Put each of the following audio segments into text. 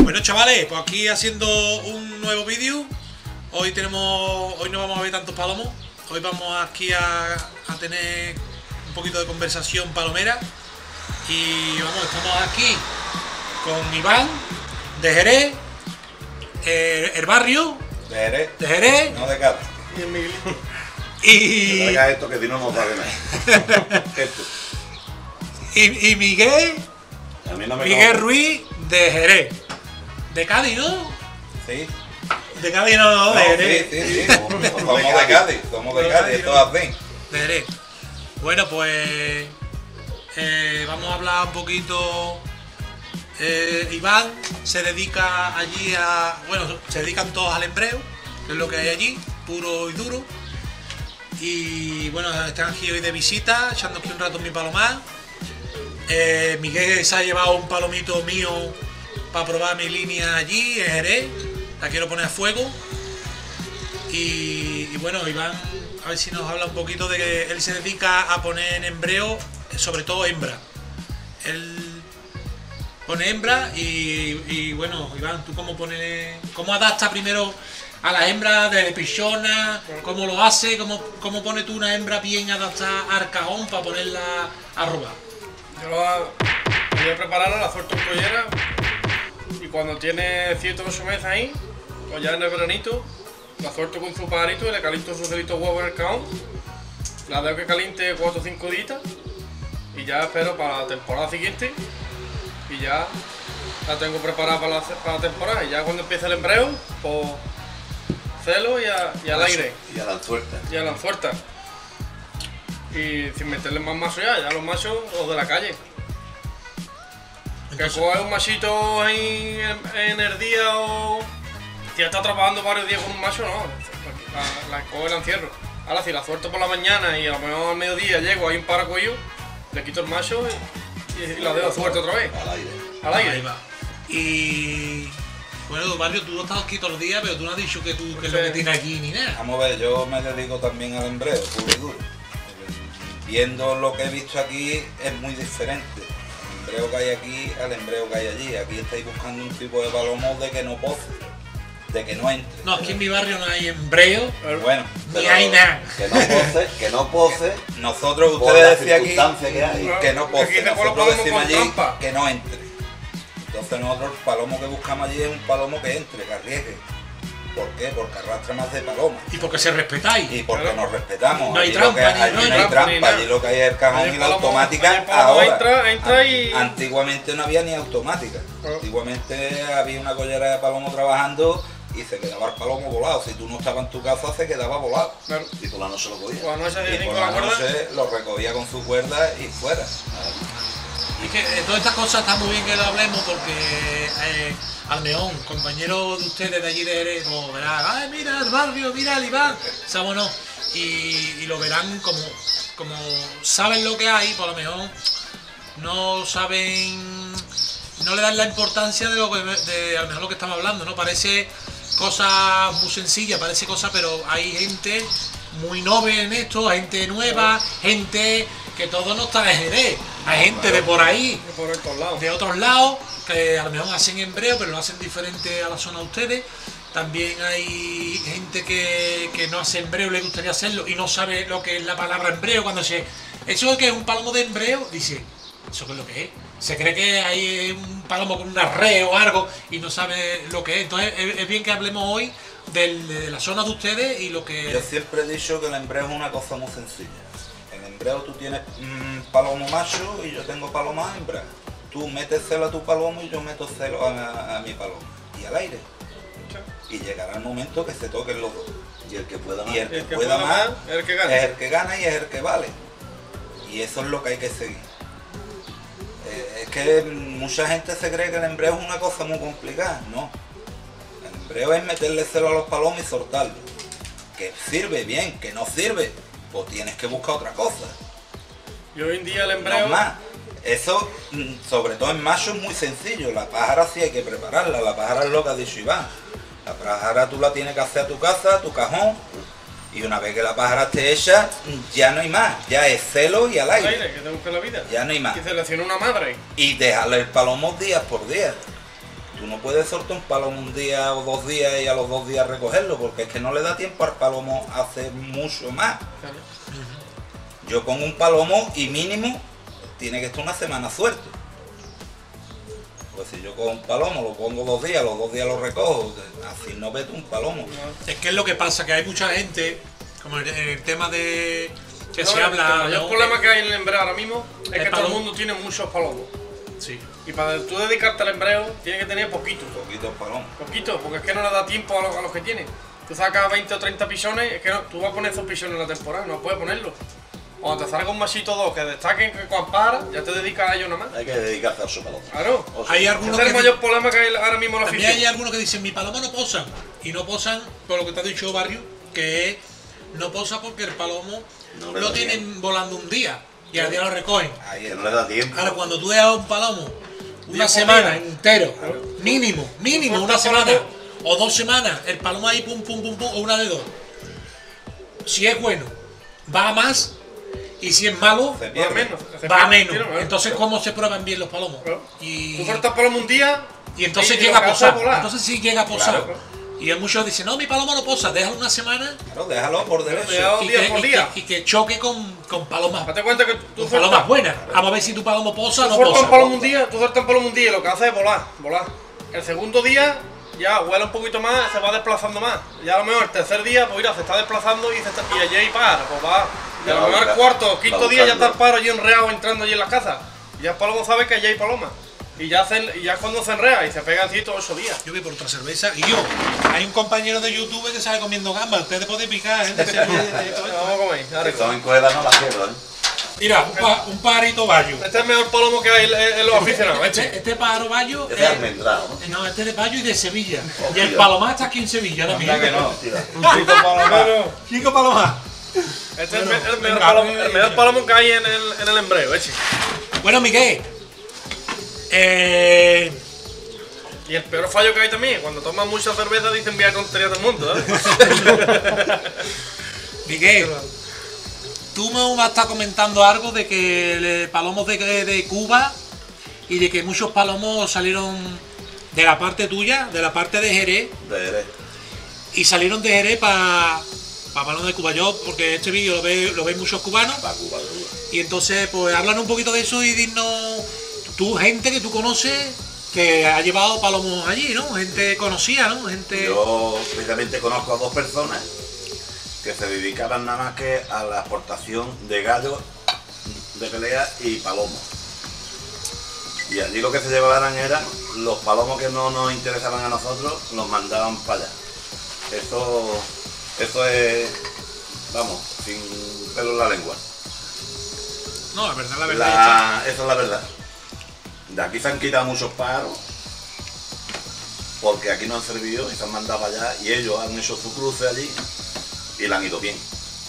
Bueno, chavales, pues aquí haciendo un nuevo vídeo. Hoy no vamos a ver tantos palomos. Hoy vamos aquí a tener un poquito de conversación palomera. Y vamos, estamos aquí con Iván de Jerez, el barrio de Jerez, no de Cádiz. Y el Miguelito. Que traiga esto, que si no nos va a ganar. Esto. y Miguel, A mí no me Miguel coge. Ruiz de Jerez. De Cádiz, ¿no? Sí. De Cádiz no, de Jerez. Sí. Somos de Cádiz, esto es así. De Jerez. Bueno, pues vamos a hablar un poquito. Iván se dedica allí a. Bueno, se dedican todos al embreo, que es lo que hay allí, puro y duro. Y bueno, están aquí hoy de visita, echando aquí un rato en mi palomar. Miguel se ha llevado un palomito mío para probar mi línea allí en Jerez. La quiero poner a fuego. Y bueno, Iván, a ver si nos habla un poquito de que él se dedica a poner en embreo, sobre todo hembra. Él pone hembra y bueno, Iván, ¿tú cómo adaptas primero a la hembra de pichona? ¿Cómo lo hace? ¿Cómo pones tú una hembra bien adaptada al cajón para ponerla a robar? Yo voy a prepararla, la suelto en collera y cuando tiene 7 o 8 meses ahí, pues ya en el veranito, la suelto con su pajarito y le caliento su celito huevo en el cajón. La dejo que caliente 4 o 5 días y ya espero para la temporada siguiente y ya la tengo preparada para la temporada. Y ya cuando empiece el embreo, pues celo y al aire. Y a la suelta. Ya la fuerza. Y sin meterle más machos ya los machos los de la calle. Entonces, Que coge un machito ahí en el día o si ya está trabajando varios días con un macho, no. La coge y la encierro. Ahora si la suelto por la mañana y a lo mejor al mediodía llego ahí un paracuello, le quito el macho y la dejo suelta otra vez. Al aire. Al ahí aire. va. Y bueno, Barrio, tú no estás aquí todos los días, pero tú no has dicho que tú que es lo que tienes aquí ni nada. Vamos a ver, yo me dedico también al embreo, puro y duro. Viendo lo que he visto aquí es muy diferente. El embreo que hay aquí al embreo que hay allí. Aquí estáis buscando un tipo de palomo de que no pose, de que no entre. No, aquí en mi barrio no hay embreo. Bueno, Ni hay nada. Que no pose, nosotros, por ustedes la decían aquí circunstancia que hay. que no Aquí pose, te nosotros colocamos decimos con allí trampa. que no entre. Entonces nosotros el palomo que buscamos allí es un palomo que entre, que arriesgue. ¿Por qué? Porque arrastra más de paloma. Y porque se respetáis. Y porque Claro. nos respetamos. No hay Allí lo que- trampa, allí no hay no hay trampa, ni trampa, nada. allí lo que hay es el cajón Allí y el la palomo- automática. allí el palomo Ahora, entra y- antiguamente no había ni automática. Claro. Antiguamente había una collera de palomo trabajando y se quedaba el palomo volado. Si tú no estabas en tu casa se quedaba volado. Claro. Y por la noche lo cogía. Cuando ese Y día por con la la cuerda, noche lo recogía con su cuerda y fuera. Es que todas estas cosas está muy bien que lo hablemos porque al Neón, compañero de ustedes de allí de Jerez, lo verán, ay mira el barrio, mira el Iván, ¿sabes no? Y lo verán como saben lo que hay, por lo mejor no saben, no le dan la importancia de a lo mejor lo que estamos hablando, ¿no? Parece cosa muy sencilla, parece cosa, pero hay gente muy noble en esto, gente nueva, gente que todo no está en Jerez, hay gente de por ahí, por estos lados. de otros lados, que a lo mejor hacen embreo, pero lo hacen diferente a la zona de ustedes. También hay gente que no hace embreo, le gustaría hacerlo y no sabe lo que es la palabra embreo. Cuando eso es que es un palomo de embreo, dice, ¿eso qué es lo que es? Se cree que hay un palomo con una red o algo y no sabe lo que es. Entonces es bien que hablemos hoy de la zona de ustedes y lo que... Yo siempre he dicho que el embreo es una cosa muy sencilla. En embreo tú tienes palomo macho y yo tengo paloma hembra. Tú metes celo a tu palomo y yo meto celo a mi palomo. Y al aire. Y llegará el momento que se toquen los dos. Y el que pueda más. Y el que El que pueda pueda más más es el que gana. es el que gana y es el que vale. Y eso es lo que hay que seguir. Es que mucha gente se cree que el embreo es una cosa muy complicada. No. El embreo es meterle celo a los palomos y soltarlo. Que sirve bien, que no sirve, pues tienes que buscar otra cosa. Y hoy en día el No embreo, más. Eso, sobre todo en macho, es muy sencillo. La pájara sí hay que prepararla. La pájara es lo que ha dicho Iván. La pájara tú la tienes que hacer a tu casa, a tu cajón. Y una vez que la pájara esté hecha, ya no hay más. Ya es celo y al al aire. aire, que te busque la vida. Ya no hay más. Y selecciona una madre. Y dejarle el palomo días por día. Tú tú no puedes soltar un palomo un día o 2 días y a los 2 días recogerlo, porque es que no le da tiempo al palomo a hacer mucho más. Claro. Yo con un palomo y mínimo tiene que estar una semana suelto. Pues si yo cojo un palomo, lo pongo 2 días, los 2 días lo recojo, así no vete un palomo. Es que es lo que pasa, que hay mucha gente, como en el tema de que No, se habla. El mayor ¿no? problema que hay en el embreo ahora mismo es que todo palomo. el mundo tiene muchos palomos. Sí. Y para tú dedicarte al embreo, tienes que tener poquito. Poquitos palomos. Poquito, porque es que no le da tiempo a los que tiene. Tú sacas 20 o 30 pisones, es que no, tú vas a poner esos pisones en la temporada, no puedes ponerlos. Cuando te salga un machito o 2 que destaquen, que cuando para, ya te dedicas a ellos nada más. Hay que dedicarse a su paloma. Claro. Hay Ese algunos es el que mayor problema que hay ahora mismo en la también hay afición. algunos que dicen mi palomo no posan. Y no posan por lo que te ha dicho Barrio, que es, no posa porque el palomo No le lo da tienen volando un día y al día lo recogen. Ahí Que está. no le da tiempo. Ahora cuando tú dejas un palomo una 10 semana días. entero, mínimo, Tú una sueltas semana palomo. o 2 semanas, el palomo ahí pum pum pum pum, o una de 2. Si es bueno, va a más, y si es malo, Se Va pierde. menos. va a menos. Claro. Entonces, ¿cómo se prueban bien los palomos? Claro. Y, Tú sueltas palomo un día y entonces y llega lo a que hace es posar. volar. Entonces sí llega a posar. Claro. Y hay muchos dicen, no, mi palomo no posa, déjalo una semana Claro, déjalo por derecho. Déjalo. y Día por día. que choque con palomas, Date cuenta que tú con sueltas palomas buenas. Vamos a ver si tu palomo posa o no sueltas un posa. palomo un día, tú sueltas un palomo un día y lo que hace es volar. El segundo día ya vuela un poquito más, se va desplazando más. Ya a lo mejor el tercer día, pues mira, se está desplazando y allí para, pues va. Y a lo mejor el cuarto o quinto día ya está el paro allí enreado entrando allí en las casas. Y ya el palomo sabe que allí hay palomas. Y ya es cuando se enrea y se pega así todos esos días. Yo voy por otra cerveza y yo, hay un compañero de YouTube que sale comiendo gambas, ustedes pueden picar, gente, todo esto. Vamos a comer, dale. Si son en cuerda no la quiebran. Mira, un pajarito bayo. Este es el mejor palomo que hay en los aficionados. Este pájaro bayo Es de almendrado, ¿no? no, este de Bayo y de Sevilla. Y el Palomar está aquí en Sevilla ahora mismo. Anda que no. Mentira. Un chico palomero. Chico Palomar. Este Bueno, es el venga, mejor palomo que hay en el embreo, Bueno, Miguel. Y el peor fallo que hay también, cuando toman mucha cerveza dicen vía tontería del mundo, ¿eh? Miguel, tú me vas a estar comentando algo de que palomos de Cuba y de que muchos palomos salieron de la parte tuya, de la parte de Jerez, De Jerez. y salieron de Jerez para palomos de Cuba. Yo, porque este vídeo lo ven muchos cubanos, Para Cuba, de Cuba. y entonces pues hablan un poquito de eso y dinos, tú, gente que tú conoces, que ha llevado palomos allí, ¿no? Gente conocida, ¿no? Gente... Yo precisamente conozco a 2 personas que se dedicaban nada más que a la exportación de gallos de pelea y palomos. Y allí lo que se llevaban eran los palomos que no nos interesaban a nosotros, los mandaban para allá. Eso es, vamos, sin pelo en la lengua. No, la verdad, Esa es la verdad. De aquí se han quitado muchos pájaros porque aquí no han servido y se han mandado para allá y ellos han hecho su cruce allí y le han ido bien.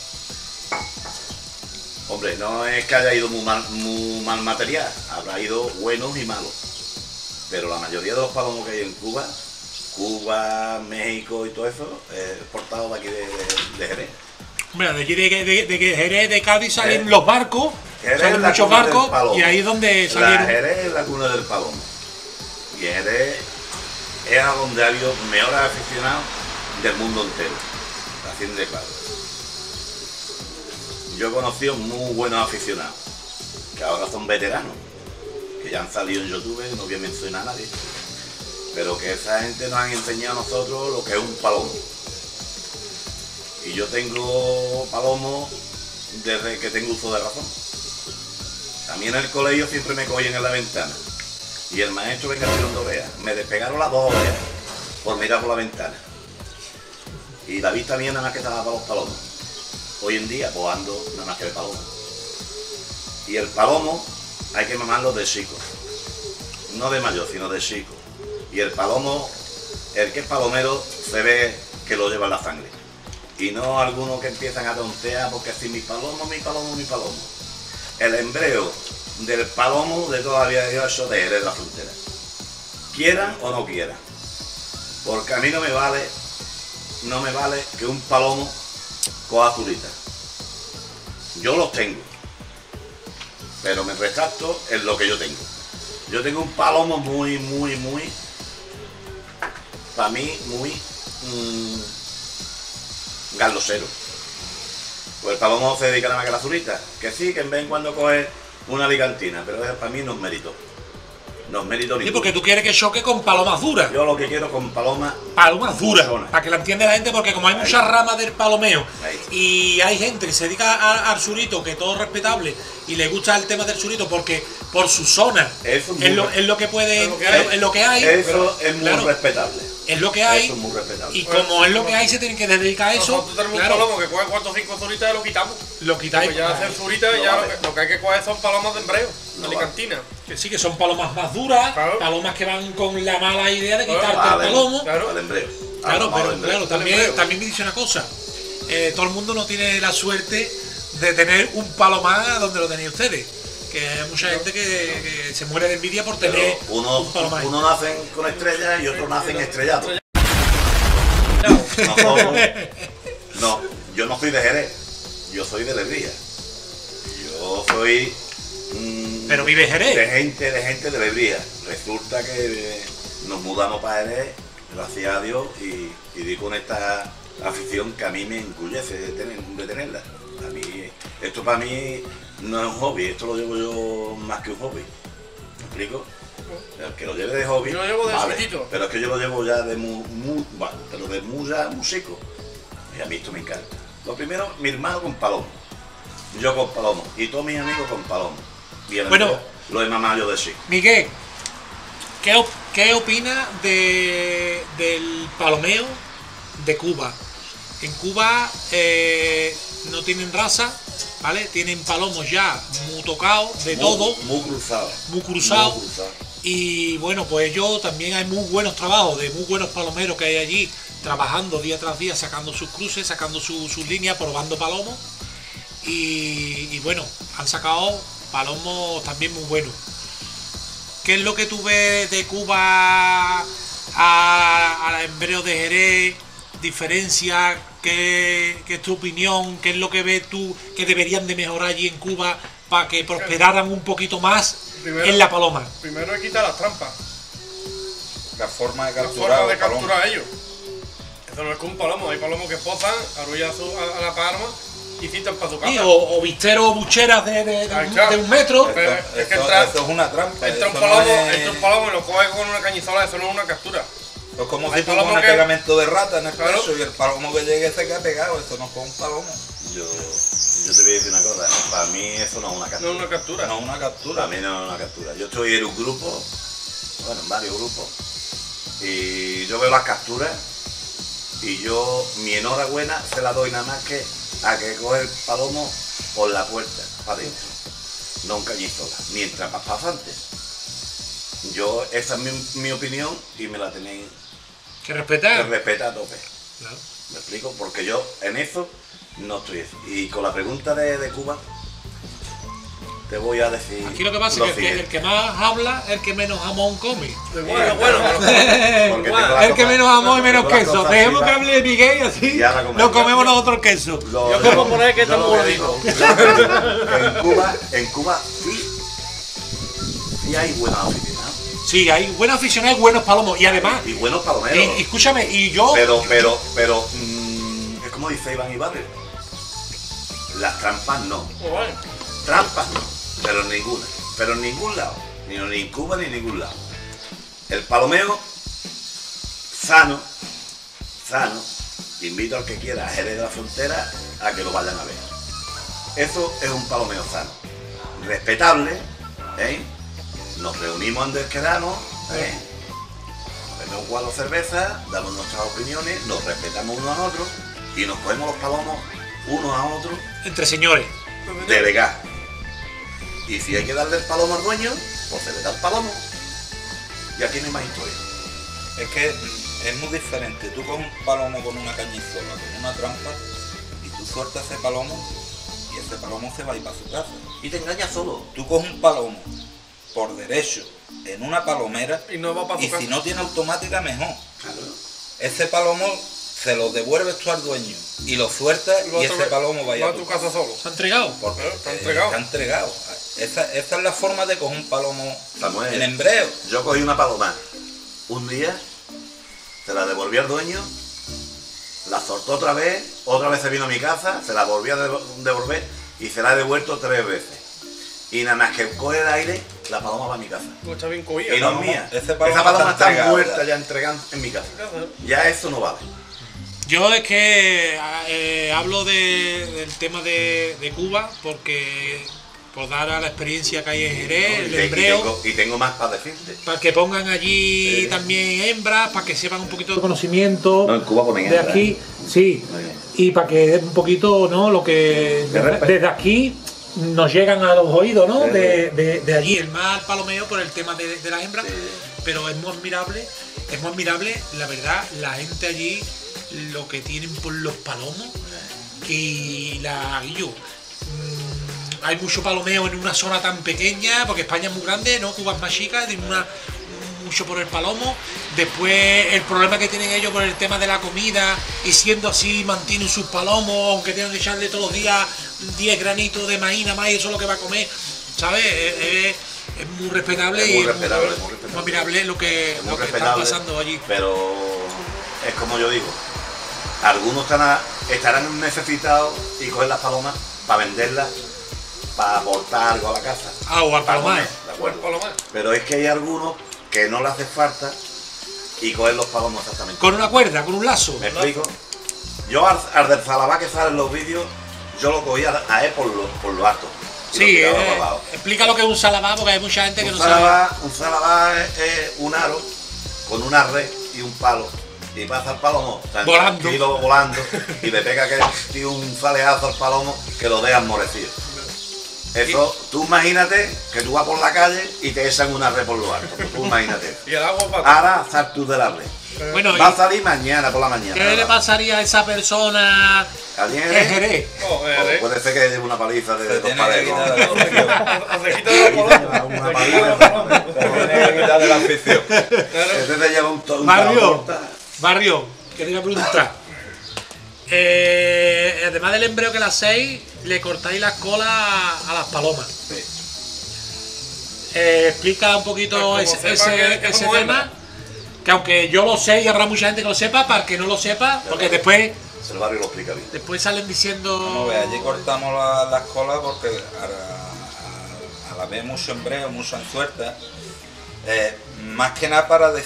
Hombre, no es que haya ido muy mal material, habrá ido buenos y malos. Pero la mayoría de los palomos que hay en Cuba, México y todo eso, es exportado de aquí de Jerez. Mira, de aquí de Jerez, de Cádiz salen Jerez. los barcos, Jerez salen es la muchos cuna del barcos palomo. y ahí es donde La salieron. Jerez es la cuna del palomo. Y Jerez es a donde ha habido mejores aficionados del mundo entero. Así de claro. Yo he conocido muy buenos aficionados, que ahora son veteranos, que ya han salido en YouTube, no voy a mencionar a nadie, pero que esa gente nos han enseñado a nosotros lo que es un palomo. Y yo tengo palomos desde que tengo uso de razón. A mí en el colegio siempre me cogían en la ventana y el maestro venga tirando orejas. Me despegaron las 2 orejas por mirar por la ventana. Y la vista mía nada más que estaba para los palomos. Hoy en día pues ando nada más que de palomo. Y el palomo hay que mamarlo de chico. No de mayor, sino de chico. Y el palomo, el que es palomero, se ve que lo lleva en la sangre. Y no algunos que empiezan a tontear porque si mi palomo, mi palomo, mi palomo. El embreo del palomo de todavía de eso de Jerez de la Frontera. Quieran o no quieran. Porque a mí no me vale que un palomo coja azulita. Yo los tengo. Pero me retracto en lo que yo tengo. Yo tengo un palomo muy para mí, muy galosero. Pues el palomo se dedica nada más que a la zurita. Que sí, que en vez en cuando coge una alicantina, pero para mí no es mérito. No es mérito Sí, ninguno. porque tú quieres que choque con palomas duras. Yo lo que quiero con paloma... Palomas duras, Personas. para que la entienda la gente, porque como hay Ahí. muchas ramas del palomeo Ahí. y hay gente que se dedica al surito, que todo es respetable, y le gusta el tema del surito porque por su zona Eso es es muy lo que puede, es lo que hay. es lo que hay, Eso es muy claro, respetable. es lo que hay, Eso es muy respetable. y como es lo que hay, se tienen que dedicar a eso. Nosotros tenemos Claro, un palomo que coge 4 o 5 zuritas y lo quitamos. lo quitáis. Pues ya hacer zuritas y No ya vale. lo que hay que coger son palomas de embreo, No alicantina. Que sí, que son palomas más duras, Claro. palomas que van con la mala idea de Claro, quitarte vale. el palomo. Claro. Al embreo. Claro, Al pero embreo. claro, también me dice una cosa. Todo el mundo no tiene la suerte de tener un palomar donde lo tenéis ustedes. Que hay mucha gente que se muere de envidia por Pero tener uno, un palomar. uno nacen con estrellas y otros nacen estrellados. Nosotros, no, yo no soy de Jerez, yo soy de Lebría. Yo soy Pero vive Jerez. de gente de Lebría. Resulta que nos mudamos para Jerez, gracias a Dios, y di con esta afición que a mí me encurece de tenerla. A mí, esto para mí no es un hobby, esto lo llevo yo más que un hobby. ¿Me explico? El que lo lleve de hobby, Yo lo llevo de vale, chiquitito. pero es que yo lo llevo ya de pero de músico. Y a mí esto me encanta. Lo primero, mi hermano con palomo, yo con palomo, y todos mis amigos con palomo. Y el Bueno. resto lo he mamado yo de sí. Miguel, ¿qué opinas del palomeo de Cuba? En Cuba no tienen raza, ¿vale? Tienen palomos ya muy tocados, de todo, Muy cruzado. muy cruzados. Muy cruzado. Y bueno, pues también hay muy buenos trabajos de muy buenos palomeros que hay allí, trabajando día tras día, sacando sus cruces, sacando sus líneas, probando palomos. Y bueno, han sacado palomos también muy buenos. ¿Qué es lo que tú ves de Cuba a embreo de Jerez? ¿Diferencia? ¿Qué es tu opinión? ¿Qué es lo que ves tú que deberían de mejorar allí en Cuba para que prosperaran un poquito más Primero- en la paloma? Primero hay que quitar las trampas, La forma de la capturar forma de el palomo. capturar a ellos. Eso no es como un palomo, hay palomos que pozan, arrullan a la palma y citan para su Sí, casa. o visteros o bucheras Ahí de está. 1 metro. Pero Eso, es que eso- entra- eso es una trampa. Entra un eso palomo, no es- entra un palomo y lo coge con una cañizola, eso no es una captura. eso es como hay si tú palomos pones que- pegamento de rata en el Claro. pecho y el palomo que llegue se queda pegado. Eso no es un palomo. Yo te voy a decir una cosa, para mí eso no es una No captura. es una captura. No es una captura. Para mí no es una captura. Yo estoy en un grupo, bueno, en varios grupos, y yo veo las capturas y yo mi enhorabuena se la doy nada más que a que coge el palomo por la puerta, para adentro, no un cañizola, mientras más pasante. Yo, esa es mi opinión y me la tenéis Que que respetar. respetar a tope. Claro. ¿Me explico? Porque yo en eso no estoy. Y con la pregunta de Cuba, te voy a decir. Aquí lo que pasa lo es que el siguiente. que más habla es el que menos jamón come. Bueno, Porque tengo las El que cosas- menos jamón y menos tengo las queso. cosas Dejemos que arriba. hable Miguel y así Y ahora como nos yo- comemos nosotros el queso. Lo- Yo como poner que está lo muy digo, que en Cuba sí hay buenos aficionados. Sí, hay buenos aficionados y buenos palomos. Y además, Y buenos palomeros. y escúchame, y yo. Pero, es como dice Iván Ibarre. Las trampas no. Bueno, Trampas no, pero ninguna. Pero en ningún lado. Ni en Cuba ni en ningún lado. El palomeo sano. Invito al que quiera a Jerez de la Frontera a que lo vayan a ver. Eso es un palomeo sano. Respetable, ¿eh? Nos reunimos antes que damos, ¿eh? Bebemos un cuadro de cerveza, damos nuestras opiniones, nos respetamos unos a otros y nos cogemos los palomos unos a otros Entre señores. de legal. Y si hay que darle el palomo al dueño, pues se le da el palomo. Y aquí no hay más historia. Es que es muy diferente. Tú coges un palomo con una cañizola, con una trampa, y tú sueltas ese palomo y ese palomo se va a ir para su casa. Y te engañas solo. Tú coges un palomo por derecho en una palomera y no va para y su casa. si no tiene automática mejor. Claro. Ese palomo se lo devuelves tú al dueño y lo sueltas Lo y otro ese que- palomo va a ir va a a tu casa solo. ¿Se ha entregado? Porque Claro, está entregado. está entregado. Esa es la forma de coger un palomo Samuel. en embreo. Yo cogí una paloma un día se la devolví al dueño, la soltó otra vez se vino a mi casa, se la volví a devolver y se la he devuelto 3 veces. Y nada más que coge el aire, la paloma va a mi casa. Pues está bien cogida. Y no es mía. Esa Esa paloma está entregada, muerta ya entregada en mi casa. Ya eso no vale. Yo es que hablo del tema de Cuba porque por dar a la experiencia que hay en Jerez, el embreo, Y tengo más para decirte. para que pongan allí también hembras, para que sepan un poquito de conocimiento No, en Cuba ponen de hembras, aquí, sí, Muy bien. y para que un poquito, ¿no? Lo que desde aquí nos llegan a los oídos, ¿no? Sí. De allí, el más palomeo por el tema de las hembras, Sí. pero es muy admirable, la verdad, la gente allí, lo que tienen por los palomos y la guillo. Hay mucho palomeo en una zona tan pequeña, porque España es muy grande, ¿no? Cuba es más chica, tiene mucho por el palomo. Después el problema que tienen ellos por el tema de la comida, y siendo así mantienen sus palomos, aunque tengan que echarle todos los días 10 granitos de maíz, nada más, y eso es lo que va a comer, ¿sabes? Es muy respetable Es muy y respetable, es muy muy respetable. admirable lo que Es muy está respetable, pasando allí. Pero es como yo digo, algunos estarán necesitados y cogen las palomas para venderlas, para aportar algo a la casa. O al para palomar. comer, ¿de acuerdo? Palomar. Pero es que hay algunos que no le hace falta y cogen los palomos exactamente. Con una cuerda, con un lazo. ¿Me explico? Yo al del Zalabá que sale en los vídeos, yo lo cogía a él por lo alto. Y Sí, lo tiraba para abajo. explica lo que es un salabá, porque hay mucha gente que no sabe. Un Zalabá es un aro con una red y un palo. Y pasa el palomo Volando. tranquilo, volando, y le pega que tío, un faleazo al palomo que lo deja morecido. Eso, tú imagínate que tú vas por la calle y te echan una red por lo alto. Pues tú imagínate. Y el agua para. Ahora sal tú de la red. Bueno, Va a salir mañana por la mañana. ¿qué le pasaría a esa persona ¿Alguien en es? Jerez? Joder, Puede ser que lleve una paliza de Se dos tiene que pares. quitar de la afición. Se quita de la paloma. Una Se paliza. quita de la paloma. Se tiene que quitar de la afición. Ese te lleva un Barrio, que te iba a preguntar. Además del embreo que le hacéis, le cortáis las colas a las palomas. Sí. Explica un poquito Pues como sepa que ese como tema. hembra. Que aunque yo lo sé y habrá mucha gente que lo sepa, para el que no lo sepa, porque después El barrio lo explica bien. salen diciendo. Vamos a ver, allí cortamos las colas porque a la vez mucho embreo, mucho ensuerta. Más que nada para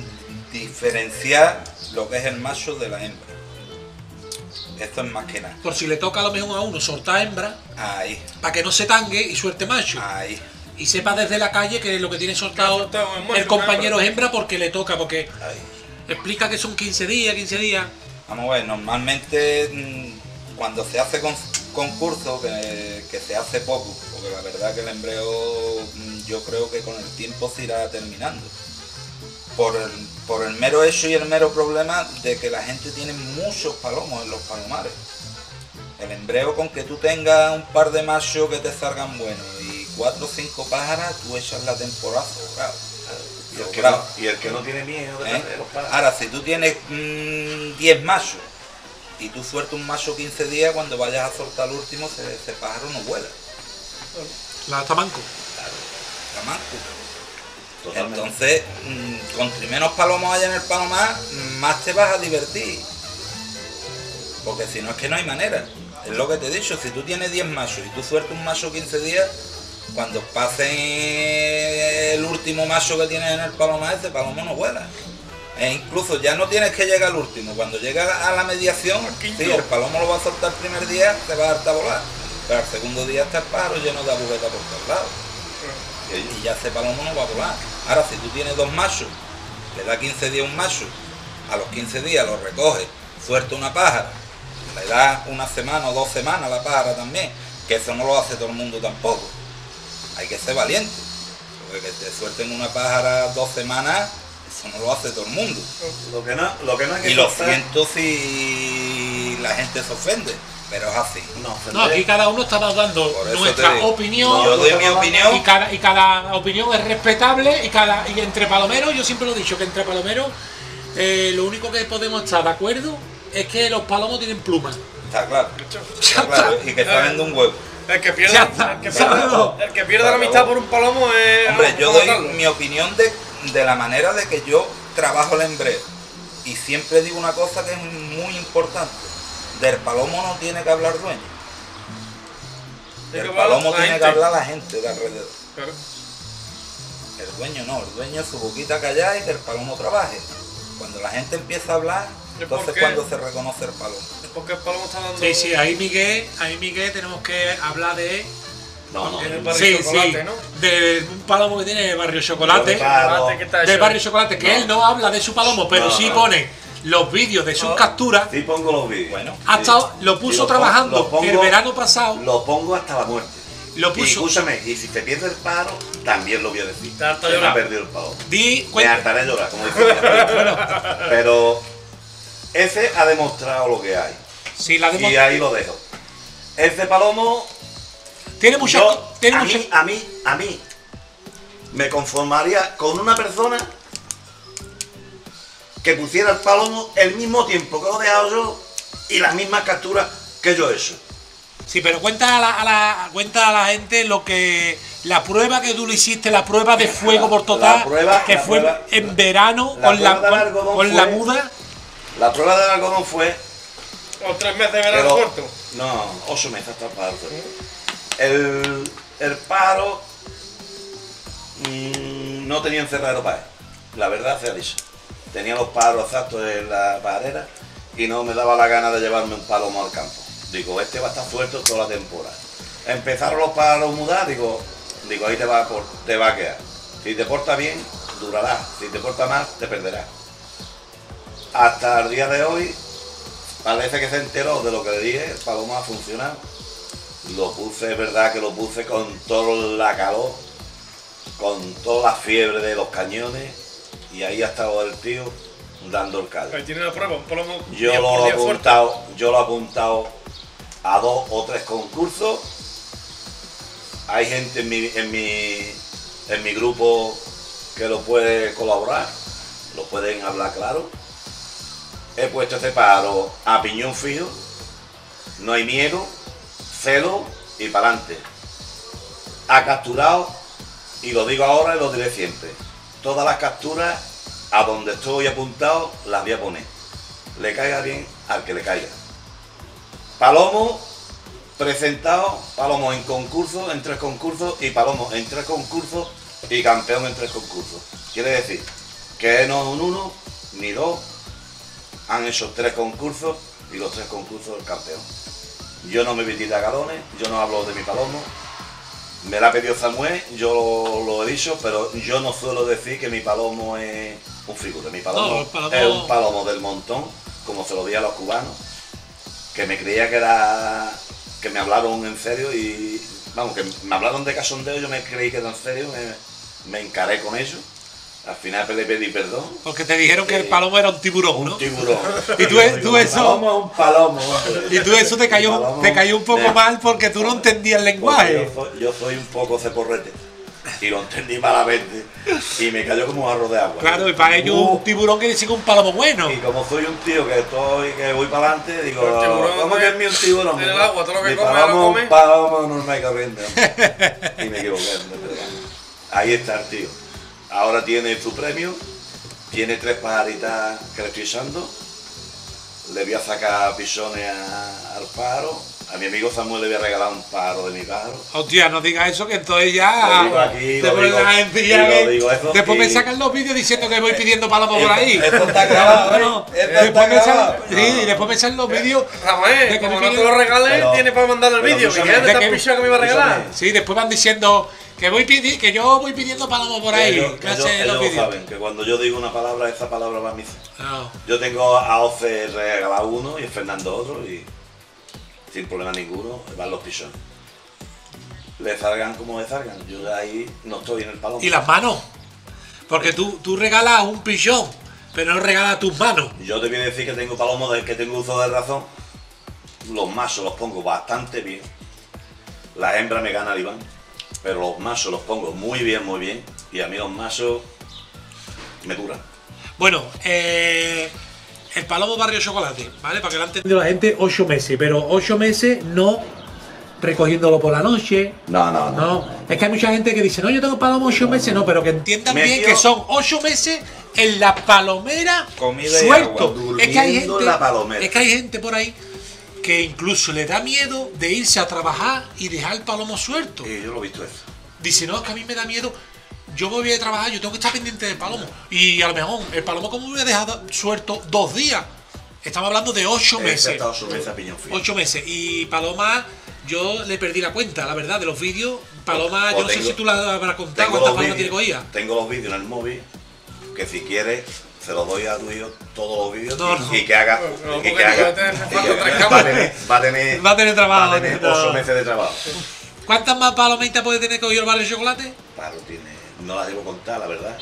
diferenciar lo que es el macho de la hembra. Esto es más que nada. Por si le toca a lo mejor a uno soltar hembra, Ahí, para que no se tangue y suelte macho. ahí. Y sepa desde la calle que lo que tiene soltado soltado es macho, el compañero una es hembra porque le toca, porque Ahí. explica que son 15 días. Vamos a ver, normalmente cuando se hace concurso, que se hace poco, porque la verdad que el embreo yo creo que con el tiempo se irá terminando. Por el mero hecho y el mero problema de que la gente tiene muchos palomos en los palomares. El embreo, con que tú tengas un par de machos que te salgan buenos y 4 o 5 pájaras, tú echas la temporada sobrado. Y el que no tiene miedo de ¿Eh? perder los pájaros. Ahora, si tú tienes 10 machos y tú sueltas un macho 15 días, cuando vayas a soltar el último, ese pájaro no vuela. La tamanco. La manco. Totalmente. Entonces, contra menos palomos haya en el palomar, más te vas a divertir. Porque si no es que no hay manera. Es lo que te he dicho, si tú tienes 10 machos y tú sueltas un macho 15 días, cuando pase el último macho que tienes en el palomar, ese palomo no vuela. E incluso ya no tienes que llegar al último. Cuando llega a la mediación, sí, el palomo lo va a soltar el primer día, te va a dar a volar. Pero al segundo día está el pájaro lleno de agujetas por todos lados. Y ya ese palomo no va a volar. Ahora, si tú tienes 2 machos, le da 15 días un macho, a los 15 días lo recoges, suelta una pájara, le da una semana o 2 semanas a la pájara también, que eso no lo hace todo el mundo tampoco. Hay que ser valiente, porque que te suelten una pájara 2 semanas, eso no lo hace todo el mundo. Lo que no hay que Y lo soltar- siento si la gente se ofende, pero es así. No, aquí cada uno estamos dando Por eso nuestra te digo. opinión. Yo doy mi opinión. Y cada opinión es respetable y entre palomeros, yo siempre lo he dicho, que entre palomeros lo único que podemos estar de acuerdo es que los palomos tienen plumas. Está claro. Ya Está claro. está. Y que salen de un huevo. El que pierde, Ya está, sábalo. el que pierde la amistad por un palomo es. Hombre, yo vamos a doy matarlo. mi opinión de la manera de que yo trabajo el embreo. Y siempre digo una cosa que es muy importante. Del palomo no tiene que hablar dueño. Del palomo tiene que hablar la gente de alrededor. Claro. El dueño no, el dueño su boquita callada y que el palomo trabaje. Cuando la gente empieza a hablar, entonces cuando se reconoce el palomo. Es porque el palomo está dando... Sí, ahí Miguel tenemos que hablar de... No, En el barrio Chocolate, ¿no? De un palomo que tiene el barrio Chocolate. Chocolate que está Del hecho. barrio Chocolate, que él no habla de su palomo, pero sí pone los vídeos de sus capturas. Sí pongo los vídeos. Bueno, Lo puso trabajando el verano pasado. Lo pongo hasta la muerte. Lo puso. Y escúchame, y si te pierde el paro, también lo voy a decir. Te harta Se me llorar. ha perdido el palo. Di Me cuenta. hartaré a llorar, como dice ella. Pero ese ha demostrado lo que hay. Sí, la Y demo- ahí lo dejo. Ese palomo, tiene muchas. yo, Tiene a, muchas. mí, a mí, me conformaría con una persona que pusiera el palomo el mismo tiempo que lo he dejado yo y las mismas capturas que yo he hecho. Sí, pero cuenta cuenta a la gente lo que. La prueba que tú le hiciste, la prueba de fuego por total, que fue en verano la con prueba del algodón con la fue- muda. La prueba del algodón fue... Los 3 meses de verano pero- corto. No, 8 meses hasta el paro. El paro no tenía encerrado para él. La verdad sea dicha. Tenía los paros exactos en la pajarera y no me daba la gana de llevarme un palomo al campo. Digo, este va a estar suelto toda la temporada. Empezaron los paros a mudar, digo, ahí te va a quedar. Si te portas bien, durará. Si te portas mal, te perderás. Hasta el día de hoy, parece que se enteró de lo que le dije, el palomo ha funcionado. Lo puse, es verdad que lo puse con toda la calor, con toda la fiebre de los cañones, y ahí ha estado el tío dando el caldo. Ahí tiene la prueba, un palomo Yo día por lo he día fuerte. apuntado a 2 o 3 concursos. Hay gente en mi grupo que lo puede colaborar, lo pueden hablar claro. He puesto este paro a piñón fijo, no hay miedo, celo y para adelante. Ha capturado, y lo digo ahora y lo diré siempre, todas las capturas a donde estoy apuntado las voy a poner. Le caiga bien al que le caiga. Palomo presentado, palomo en concurso, en 3 concursos, y palomo en 3 concursos y campeón en 3 concursos. Quiere decir que no un 1 ni 2, han hecho 3 concursos y los 3 concursos el campeón. Yo no me metí de galones, yo no hablo de mi palomo. Me la ha pedido Samuel, yo lo he dicho, pero yo no suelo decir que mi palomo es un figura. Mi palomo, No, el palomo- es un palomo del montón, como se lo di a los cubanos, que me creía que me hablaron en serio y, vamos, que me hablaron de cachondeo, yo me creí que era en serio, me encaré con ellos. Al final le pedí perdón. Porque te dijeron que el palomo era un tiburón, ¿no? Un tiburón. Y tú eso- Un palomo. Y tú eso te cayó un poco mal porque tú no entendías el lenguaje. Yo soy un poco ceporrete y lo entendí malamente y me cayó como un arroz de agua. Claro, y para ellos un tiburón quiere decir que un palomo bueno. Y como soy un tío que voy para adelante, digo, Pero el tiburón ¿cómo que es mi un tiburón? tiene el agua, todo lo que Mi come, palomo, lo come. un palomo normal y corriente. Y me equivoqué, ahí está el tío. Ahora tiene su premio, tiene 3 pajaritas que le estoy echando. Le voy a sacar pichones al pájaro. A mi amigo Samuel le voy a regalar un pájaro de mi pájaro. Hostia, no digas eso que entonces Lo ya digo aquí, te lo pones digo, la gente y ya lo que- digo, eso después me sí. sacan los vídeos diciendo que voy pidiendo palabras por ahí. Esto está grabado, No, ¿eh? Esto después está me salen, grabado. sí, y después me salen los vídeos. Ramón, De que como me no te piden- lo regales, Pero- tienes para mandar el pero vídeo. Que escúchame, quieres de de esta que- picha que me iba a regalar. escúchame. Sí, después van diciendo que yo voy pidiendo palabras por ahí. Que hacen Ellos los lo vídeos. saben, que cuando yo digo una palabra, esa palabra va a misa. No. Yo tengo a Oce regalado uno y a Fernando otro y sin problema ninguno van los pichones. Le salgan como le salgan, yo ahí no estoy en el palomo. Y las manos. Porque tú regalas un pichón, pero no regalas tus manos. Yo te voy a decir que tengo palomos del que tengo uso de razón. Los machos los pongo bastante bien. Las hembras me gana el Iván. Pero los machos los pongo muy bien. Y a mí los machos me duran. Bueno, el palomo barrio chocolate, ¿vale? Para que lo entendido la gente, 8 meses, pero 8 meses no recogiéndolo por la noche. No. No, es que hay mucha gente que dice, no, yo tengo palomo 8 meses, no, pero que entiendan Me bien quiero- que son 8 meses en la palomera Comida y suelto. agua, Es que hay durmiendo en la palomera. gente, es que hay gente por ahí que incluso le da miedo de irse a trabajar y dejar el palomo suelto. Y yo lo he visto eso. Dice, no, es que a mí me da miedo, yo me voy a trabajar, yo tengo que estar pendiente del palomo. Y a lo mejor, el palomo, ¿cómo me voy a dejar suelto 2 días? Estamos hablando de 8 meses. Ese está 8 meses a piñón fijo. 8 meses. Y Paloma, yo le perdí la cuenta, la verdad, de los vídeos. Paloma, Pues yo no sé tengo- si tú la habrás contado, Tengo cuántas los palomas tiene vídeos, cogida. tengo los vídeos en el móvil, que si quieres se los doy a tu hijo todos los vídeos No, y, no. y que haga. No, y que porque haga no te hace y falta que- tres va a cámaras. tener, va a tener, Va a tener trabajo, va a tener no. 8 meses de trabajo. ¿Cuántas más palomitas puede tener cogido el barrio de chocolate? Claro, no las debo contar, la verdad.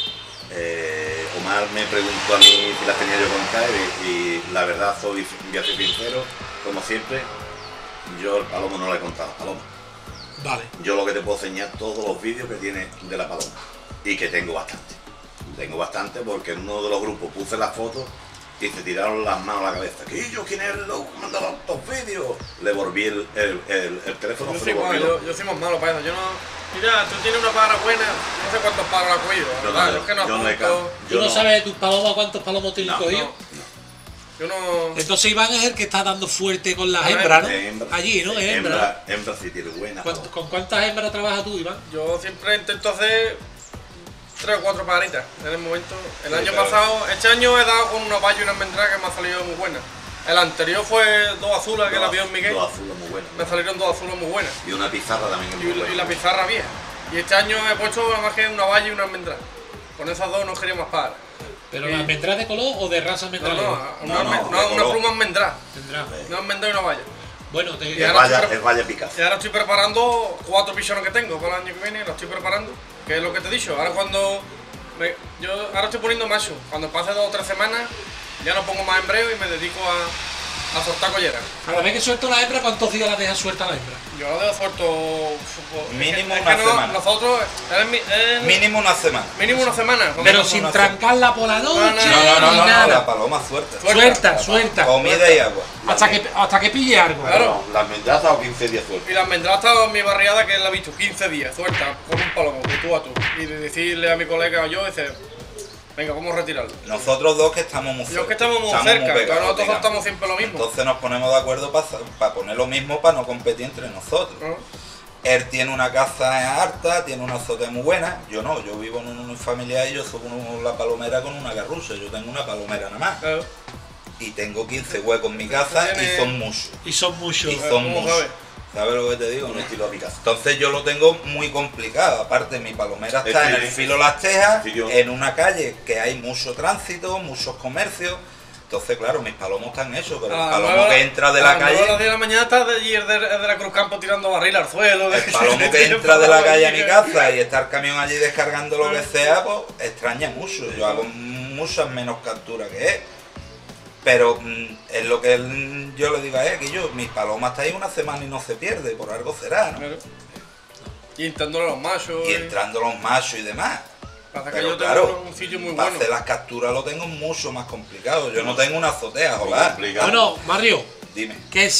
Omar me preguntó a mí si las tenía yo contadas y la verdad voy a ser sincero, como siempre, yo el palomo no le he contado a Paloma. Vale. Yo lo que te puedo enseñar todos los vídeos que tiene de la paloma y que tengo bastante. Tengo bastante porque en uno de los grupos puse las fotos y se tiraron las manos a la cabeza. ¿Qué yo? ¿Quién es el loco que manda estos vídeos? Le volví el teléfono, Yo se soy lo volví igual, loco. yo soy más malo para eso. Yo no. Mira, tú tienes una pájara buena, no sé cuántos pájaros has cogido. Yo ¿verdad? no, Yo es que no yo no he apunto. ca- ¿Tú yo no no- sabes de tus palomas cuántos palomos tienes No, cogido? Yo no. Entonces Iván es el que está dando fuerte con las A ver, hembras, ¿no? Hembra. Allí, ¿no? Es hembra. Hembra sí tiene buena. ¿Con cuántas hembras trabajas tú, Iván? Yo siempre intento hacer 3 o 4 pajaritas en el momento. El Sí, año claro. pasado, este año he dado con una valla y una almendra que me ha salido muy buena. El anterior fue 2 azules que la vio en Miguel. Dos azules muy buenas. Me salieron 2 azules muy buenas. Y una pizarra también es muy buena. Y la pizarra vieja. Y este año he puesto nada más que una valla y una almendra. Con esas dos no quería más pájaras. ¿Pero Sí. la almendra de color o de raza No, almendra? una pluma almendra. Tendrá. Una almendra y una valla. Bueno, Y Es ahora vaya, estoy es vaya Picasso. Y ahora estoy preparando 4 pichones que tengo para el año que viene, los estoy preparando, que es lo que te he dicho. Ahora yo ahora estoy poniendo macho, cuando pase 2 o 3 semanas ya no pongo más embreo y me dedico a soltar colleras. Cada vez que suelta una hembra, ¿cuántos días la dejas suelta la hembra? Yo lo dejo suelto Mínimo es una que semana. Nosotros Mínimo una semana. mínimo una semana. Pero sin trancarla por la noche No, ni la nada. paloma suelta. Suelta. Comida y agua. Hasta que pille algo. Claro. Las mendrazas o 15 días sueltas. Y la almendra ha estado en mi barriada, que él la ha visto 15 días, suelta, con un palomo, de tú a tú. Y de decirle a mi colega o yo, dice, venga, vamos a retirarlo. Nosotros dos que estamos muy cerca. Yo que estamos muy cerca, pero pegados, nosotros digamos. soltamos siempre lo mismo. Entonces nos ponemos de acuerdo para poner lo mismo para no competir entre nosotros. ¿No? Él tiene una casa harta, tiene una azotea muy buena. Yo no, yo vivo en un familiar y yo subo la palomera con una garrucha. Yo tengo una palomera nada más. Claro. Y tengo 15 huecos en mi casa Tiene- y son muchos. Y son muchos. Y son ¿cómo muchos. sabes? ¿Sabes lo que te digo? Un estilo a Picasso. Entonces yo lo tengo muy complicado. Aparte, mi palomera Es está en que- el filo Las Tejas, Sí, yo- en una calle que hay mucho tránsito, muchos comercios. Entonces, claro, mis palomos están hechos, pero el palomo que entra de la A las 10 calle, de la mañana está de allí, es de la Cruz Campo tirando barril al suelo. el palomo que entra de la calle a mi casa y está el camión allí descargando lo que sea, pues extraña mucho. Yo hago muchas menos capturas que él. Pero es lo que yo le digo a él, que mis palomas está ahí una semana y no se pierde, por algo será, ¿no? Claro. Y entrándole a los machos. Y entrando los machos y demás. Pasa que Pero yo tengo claro, un sitio muy para bueno. hacer las capturas lo tengo mucho más complicado. Yo no tengo una azotea, hola. Complicado. Bueno, Mario, Dime.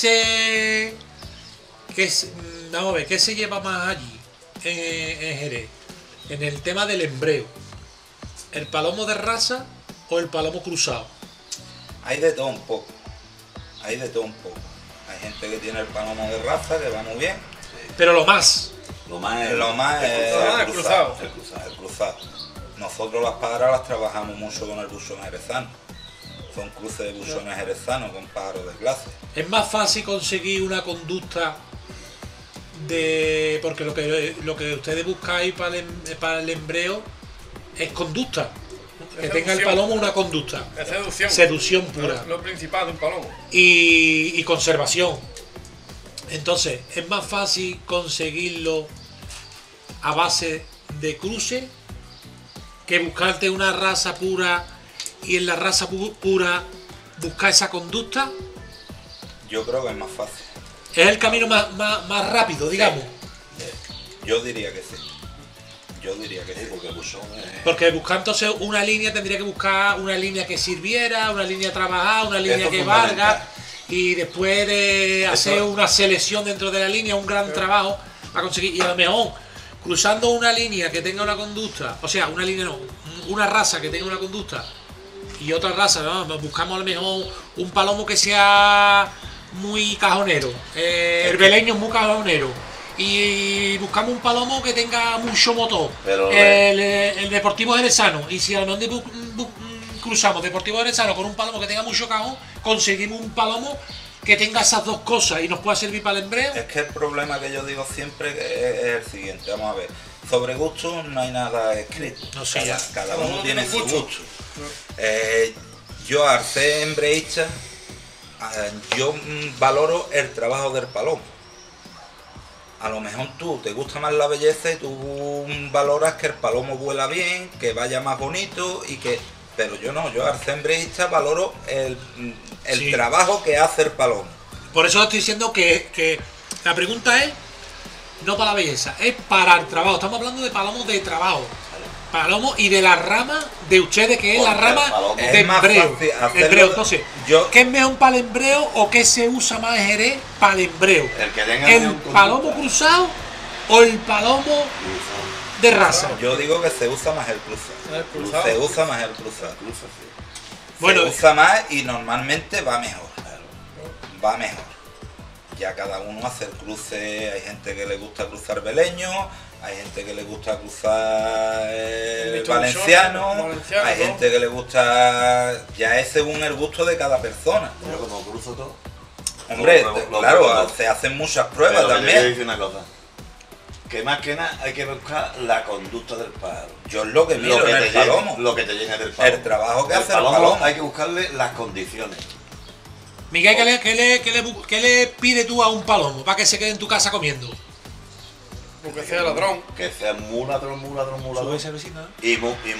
vamos a ver, ¿qué se lleva más allí en Jerez? En el tema del embreo. ¿El palomo de raza o el palomo cruzado? Hay de todo un poco. Hay de todo un poco. Hay gente que tiene el palomo de raza, que va muy bien. Pero lo más. Lo más es Lo más es el cruzado. El cruzado. El cruzado. Nosotros las pájaras las trabajamos mucho con el buchón jerezano. Son cruces de buchones jerezanos con pájaros de clase. Es más fácil conseguir una conducta de. Porque lo que ustedes buscáis para el embreo es conducta. Que tenga el Seducción. palomo una conducta. Es seducción. Seducción pura. Lo principal de un palomo. Y conservación. Entonces, es más fácil conseguirlo a base de cruce que buscarte una raza pura y en la raza pura buscar esa conducta. Yo creo que es más fácil. Es el camino más rápido, digamos. Yo diría que sí. Yo diría que Sí, sí. porque el buchón es... Porque buscar entonces una línea, tendría que buscar una línea que sirviera, una línea trabajada, una línea Eso que es fundamental. valga, y después de hacer una selección dentro de la línea, un gran trabajo para conseguir. Y a lo mejor, cruzando una línea que tenga una conducta, o sea, una línea no, una raza que tenga una conducta y otra raza, ¿no? Buscamos a lo mejor un palomo que sea muy cajonero, el beleño es muy cajonero, y buscamos un palomo que tenga mucho motor, Pero el deportivo jerezano, y si a lo mejor cruzamos deportivo jerezano con un palomo que tenga mucho cajón, conseguimos un palomo que tenga esas dos cosas y nos pueda servir para el embreo. Es que el problema que yo digo siempre es el siguiente, vamos a ver, sobre gusto no hay nada escrito, No sé, cada Cada uno uno tiene tiene su un gusto. gusto. Yo al ser embreísta, yo valoro el trabajo del palomo. A lo mejor tú te gusta más la belleza y tú valoras que el palomo vuela bien, que vaya más bonito y que... Pero yo no, yo al ser embreísta valoro el Sí. trabajo que hace el palomo. Por eso estoy diciendo que la pregunta es no para la belleza, es para el trabajo. Estamos hablando de palomos de trabajo. Palomos y de la rama de ustedes, que es la Porque el rama palomo de es más embreo. fácil hacerlo. Embreo. Entonces, Yo- ¿qué es mejor para el embreo o qué se usa más en Jerez para el embreo? El que tenga ¿El un conducta. palomo cruzado o el palomo de raza? Yo digo que se usa más el cruzado. El cruzado. Se usa más el cruzado. Cruza, sí. Bueno, se usa más y normalmente va mejor. Va mejor. Ya cada uno hace el cruce, hay gente que le gusta cruzar beleño, hay gente que le gusta cruzar Visto valenciano, valenciano, hay ¿no? gente que le gusta, ya es según el gusto de cada persona. Yo como cruzo todo. Hombre, Lo claro, pruebo. se hacen muchas pruebas Pero que yo voy a también. decir una cosa. Que más que nada hay que buscar la conducta del pájaro. Yo es lo que miro en el palomo, Lo que te llena del palomo. el trabajo que El hace el palomo palomo. hay que buscarle las condiciones. Miguel, ¿qué le pide tú a un palomo para que se quede en tu casa comiendo? Porque sea ladrón. Que sea muy ladrón, Sube esa vecina. y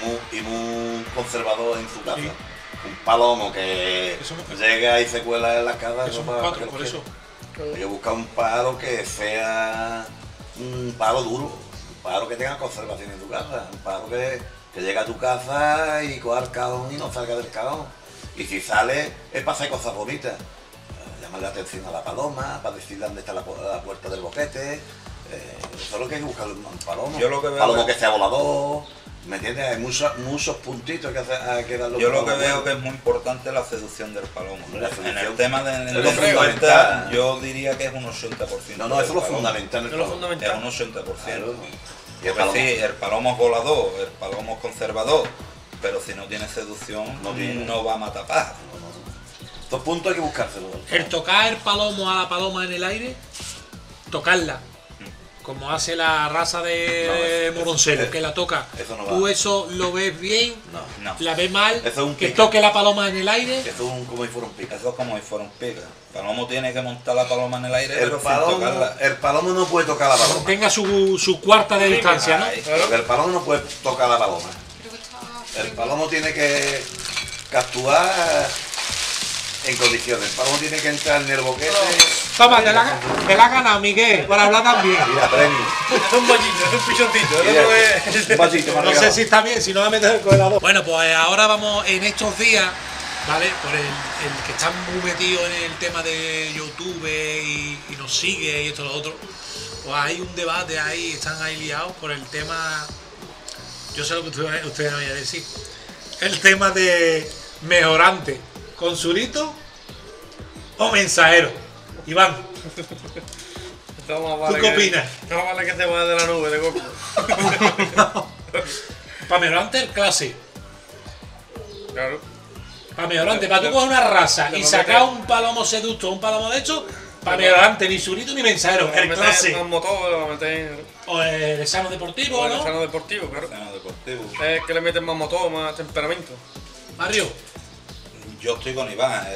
muy conservador en su casa. Sí. Un palomo que Eso no- llega y se cuela en la casa. Que somos para cuatro, que por lo eso. quiera. Yo busco un pájaro que sea un pájaro duro, un pájaro que tenga conservación en tu casa, un pájaro que llegue a tu casa y coja el cajón y no salga del cajón. Y si sale es para hacer cosas bonitas. Llamarle la atención a la paloma, para decirle dónde está la puerta del boquete. Eso es lo que hay que buscar un palomo. Yo lo que veo palomo es- que sea volador. ¿Me entiendes? Hay muchos puntitos que hay que darle. Yo lo que veo que es muy importante la seducción del palomo. La En seducción. el tema de Es lo la fundamental. conducta, yo diría que es un 80%. No, eso es del lo palomo. fundamental. Es lo fundamental. Es un 80%. Claro. Y el Porque palomo. sí, el palomo es volador, el palomo es conservador, pero si no tiene seducción No tiene. no va a matar pájaros. Estos puntos hay que buscárselos. El tocar el palomo a la paloma en el aire, tocarla, como hace la raza de No, Moroncero, eso- que la toca. eso no va. ¿Tú eso lo ves bien? No. No, ¿La ves mal? Eso es un Que pique. toque la paloma en el aire. Eso es como si fuera un pica. eso es como si fuera un pica. El palomo tiene que montar la paloma en el aire, El pero sin palomo, tocarla. el palomo no puede tocar la paloma. Tenga su cuarta de distancia, ¿no? Ay, Porque el palomo no puede tocar la paloma. El palomo tiene que actuar en condiciones. El palomo tiene que entrar en el boquete. Toma, te la has ganado, Miguel, para hablar también. Mira, premio. Es un bollito, es un pichoncito. Mira, No es... un vasito me ha No sé regalado. si está bien, si no la metes en el congelador. Bueno, pues ahora vamos en estos días, ¿vale? Por el que está muy metido en el tema de YouTube y nos sigue y esto y lo otro. Pues hay un debate ahí, están ahí liados por el tema. Yo sé lo que ustedes me van a decir. El tema de mejorante, consulito o mensajero. Iván, Vamos, ¿tú qué opinas? No vale que te vaya de la nube de coco. Para mejorante el clase. Claro. Para mejorante, para tú coger una raza le y va a sacar meter- un palomo seducto, un palomo de hecho, para mejorante, ni surito ni mensajero, el clase. Un motor, lo meter O el examen deportivo, en el ¿no? sano deportivo, claro. Seno deportivo. Es que le meten más motor, más temperamento. Mario, Yo estoy con Iván,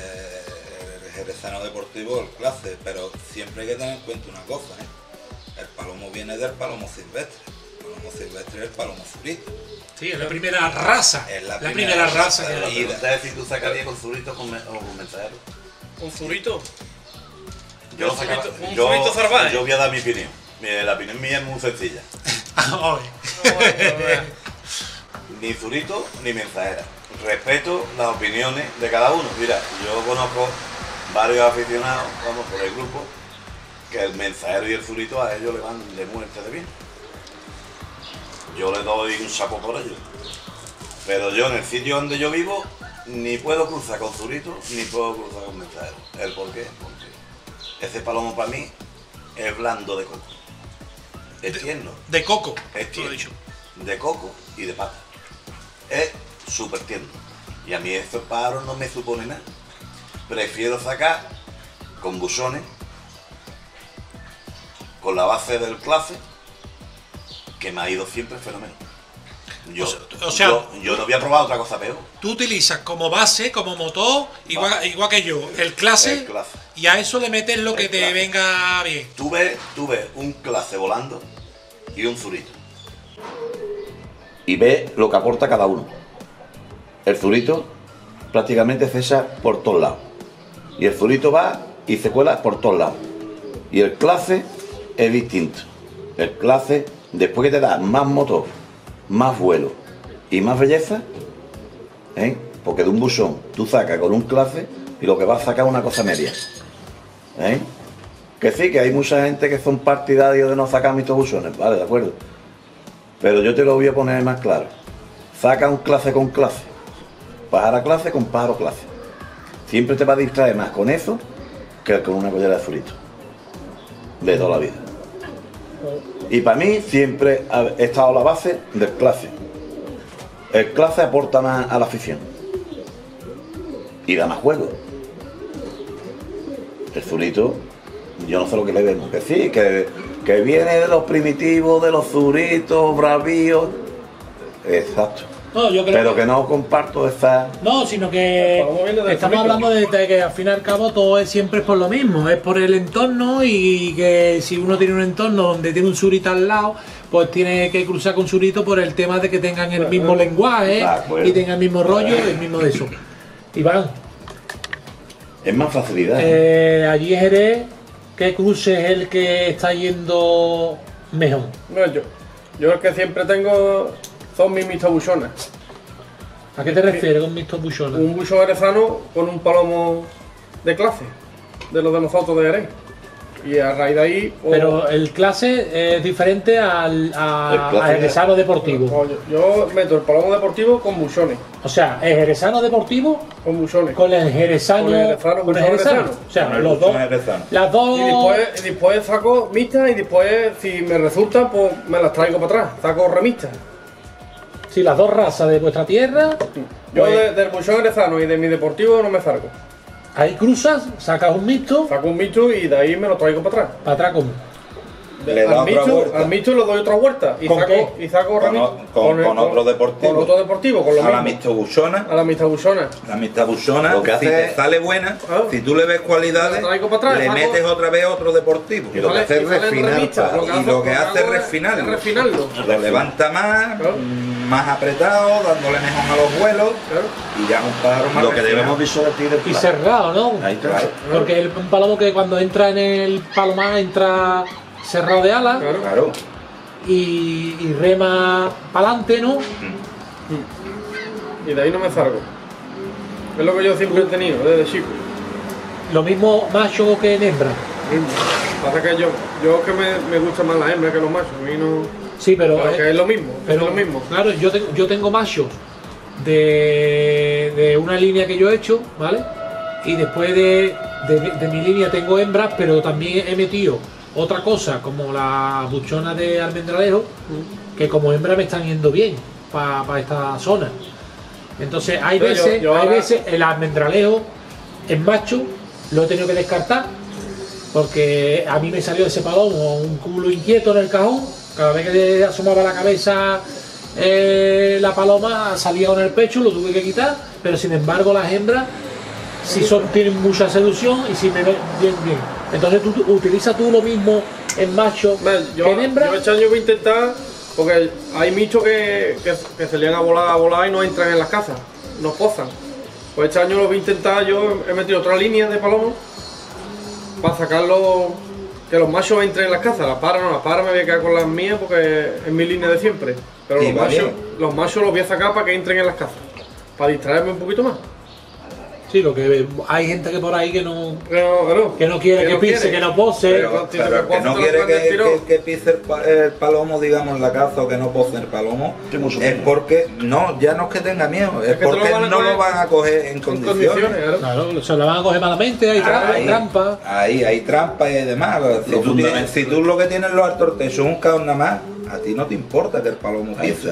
el jerezano deportivo, el clase, pero siempre hay que tener en cuenta una cosa, ¿eh? El palomo viene del palomo silvestre. El palomo silvestre es el palomo zurito. sí, es la primera raza. Es La la primera primera raza raza que de hay. la- Y ¿sabes si tú sacarías con zurito o con mensajero? Un zurito. Yo lo Un sacaba. zurito- un zurito salvaje. Yo voy a dar mi opinión. La opinión mía es muy sencilla. Oye. Ni zurito ni mensajera. Respeto las opiniones de cada uno. Mira, yo conozco varios aficionados, vamos, por el grupo, que el mensajero y el zurito a ellos le van de muerte de bien. Yo les doy un sapo por ellos. Pero yo en el sitio donde yo vivo ni puedo cruzar con zurito ni puedo cruzar con mensajero. ¿El por qué? Porque ese palomo para mí es blando de coco. Es tierno. De coco, Es tú lo tierno. has dicho. De coco y de pata. Es súper tierno. Y a mí estos pájaros no me supone nada. Prefiero sacar con buzones, con la base del clase, que me ha ido siempre fenomenal. Yo no voy a probar otra cosa peor. Tú utilizas como base, como motor, igual que yo, el clase, El clase. y a eso le metes lo que El te clase. venga bien. Tú ves un clase volando y un zurito. Y ves lo que aporta cada uno. El zurito prácticamente cesa por todos lados. Y el zurito va y se cuela por todos lados. Y el clase es distinto. El clase, después que te da más motor, más vuelo y más belleza, porque de un buzón tú sacas con un clase y lo que vas a sacar es una cosa media. Que sí, que hay mucha gente que son partidarios de no sacar mis buzones, vale, de acuerdo. Pero yo te lo voy a poner más claro. Saca un clase con clase, pájaro clase con pájaro clase. Siempre te va a distraer más con eso que con una collera de zurito. De toda la vida. Y para mí siempre ha estado la base del clase. El clase aporta más a la afición. Y da más juego. El zurito, yo no sé lo que le vemos. Que sí, que viene de los primitivos, de los zuritos, bravíos. Exacto. No, yo creo Pero que no comparto esa... No, sino que Vamos viendo del estamos zurito. hablando de que al fin y al cabo todo es siempre por lo mismo, es por el entorno, y que si uno tiene un entorno donde tiene un surito al lado, pues tiene que cruzar con surito por el tema de que tengan el mismo lenguaje De acuerdo. y tengan el mismo rollo, el mismo de eso. Iván, Es más facilidad. allí en Jerez, ¿qué cruce es el que está yendo mejor? No, yo el que siempre tengo son mis mistobuchonas. ¿A qué te refieres con mis topuchonas? Un buchón jerezano con un palomo de clase, de los de nosotros de Jerez. Y a raíz de ahí... Pero el clase es diferente al clase jerezano deportivo. Yo meto el palomo deportivo con buchones. O sea, el jerezano deportivo Con buchones. con el jerezano. Con el jerezano, con el buchón jerezano. jerezano. O sea, Con el los buchón dos. jerezano. Las dos. Y después saco mixtas y después, si me resulta, pues me las traigo para atrás. Saco remistas. Si las dos razas de vuestra tierra. Yo pues, del buchón jerezano y de mi deportivo no me salgo. ahí cruzas, sacas un mixto, Saco un mixto y de ahí me lo traigo para atrás. para atrás como. Le da otra vuelta. Al mixto le doy otra vuelta. Y ¿Con saco, qué? y saco Con otro deportivo. Con otro deportivo, con lo A la mismo. mistobuchona. A la mistobuchona. La mistobuchona, Lo que si hace te es- sale buena, Ah. si tú le ves cualidades, La traigo para atrás, le saco- metes otra vez otro deportivo. Y lo que hace es Y sale refinar, remista. claro. Y lo que hace es hago refinarlo. es refinarlo. Lo levanta más, Claro. más apretado, dándole mejor a los vuelos, Claro. y ya es un pájaro más Lo que refinado. debemos visualizar del Y plan. cerrado, ¿no? Ahí está. Claro. Porque un palomo que cuando entra en el palomar entra cerrado de alas Claro. Claro. y rema para adelante, ¿no? Y de ahí no me salgo. Es lo que yo siempre he tenido, desde chico. Lo mismo macho que en hembra. Pasa que yo que me gusta más la hembra que los machos. A mí no. Sí, pero. Pero que es lo mismo. Pero es lo mismo. Claro, yo tengo machos de una línea que yo he hecho, ¿vale? Y después de mi línea tengo hembras, pero también he metido otra cosa, como la buchona de almendralejo, que como hembra me están yendo bien para esta zona. Entonces hay Pero veces, yo hay ahora- veces el almendralejo en macho lo he tenido que descartar, porque a mí me salió ese palomo un culo inquieto en el cajón. Cada vez que le asomaba la cabeza la paloma salía con el pecho, lo tuve que quitar, pero sin embargo las hembras sí tienen mucha seducción y sí me ven bien. Entonces tú utilizas tú lo mismo en macho Yo que en hembra. este año voy a intentar, porque hay michos que se lían a volar y no entran en las casas, no pozan. Pues este año lo voy a intentar, yo he metido otra línea de palomos para sacarlo, que los machos entren en las casas. Las paras no, las paras me voy a quedar con las mías porque es mi línea de siempre. Pero Y va bien. los machos los voy a sacar para que entren en las casas, para distraerme un poquito más. Sí, lo que hay gente que por ahí que no Que no quiere que no pise, quiere. que no pose. Pero que no quiere que pise el palomo, digamos, en la caza, o que no pose el palomo, es porque, no, ya no es que tenga miedo, es que te lo porque van a no coger lo van a coger en condiciones. claro. Claro, se la van a coger malamente, hay trampa. Ahí hay trampa y demás. Si tú lo que tienes en los altos techos es un caos nada más, a ti no te importa que el palomo pise.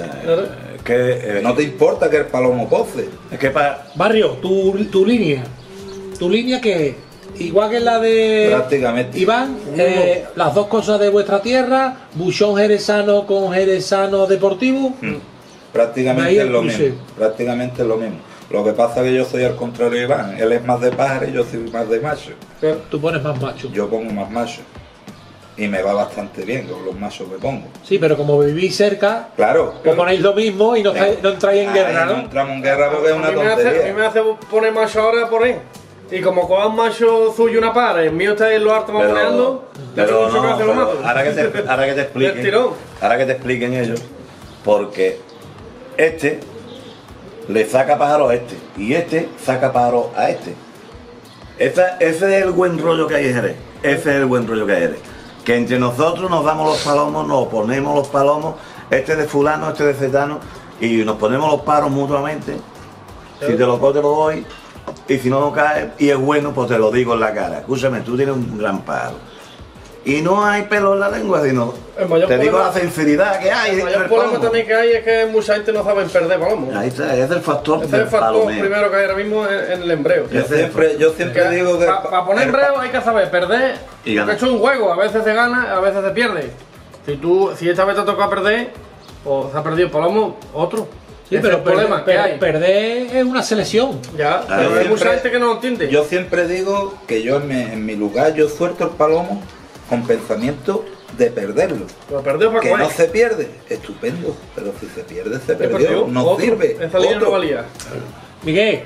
No te importa que el palomo pose. Es que para... Barrio, tu línea que igual que la de Prácticamente. Iván, las dos cosas de vuestra tierra, buchón jerezano con jerezano deportivo. De ahí Prácticamente el es lo cruce. mismo. Prácticamente es lo mismo. Lo que pasa es que yo soy al contrario de Iván. Él es más de pájaro y yo soy más de macho. Tú pones más macho. Yo pongo más macho. Y me va bastante bien con los machos que pongo. Sí, pero como vivís cerca, Claro. pues ponéis lo mismo y no entráis en guerra, No ¿no? entramos en guerra porque es una A mí me tontería. hace poner macho ahora por ahí. Y como coja un macho suyo una para, el mío está en lo harto mamoneando, Pero mucho que no, hace lo pero mato. ahora que te Del expliquen, tirón. ahora que te expliquen ellos, porque este le saca pájaro a este y este saca pájaro a este. Ese es el buen rollo que hay en Jerez. Ese es el buen rollo que hay en Jerez. Que entre nosotros nos damos los palomos, nos ponemos los palomos, este de fulano, este de cetano, y nos ponemos los paros mutuamente. Si te lo cojo, te lo doy, y si no lo cae y es bueno, pues te lo digo en la cara. Escúchame, tú tienes un gran pájaro. Y no hay pelo en la lengua, sino El mayor te digo problema- la sinceridad que hay. El en mayor el problema palomo. también que hay es que mucha gente no sabe perder palomos. Ahí está, es el factor Ese es del el factor palomeo. primero que hay ahora mismo en el embreo. Yo siempre digo que... Para poner embreo hay que saber perder, Y ganar. porque esto es un juego, a veces se gana, a veces se pierde. Si esta vez te toca perder, o se ha perdido el palomo, otro. Sí, Ese pero es el problema que hay. perder es una selección. Ya, Claro, pero hay siempre- mucha gente que no lo entiende. Yo siempre digo que yo en mi lugar yo suelto el palomo con pensamiento de perderlo. Pero perdió para Que comer. no se pierde, estupendo, pero si se pierde, se Se perdió, perdió, no otro. sirve. Esa línea otro. no valía. Miguel,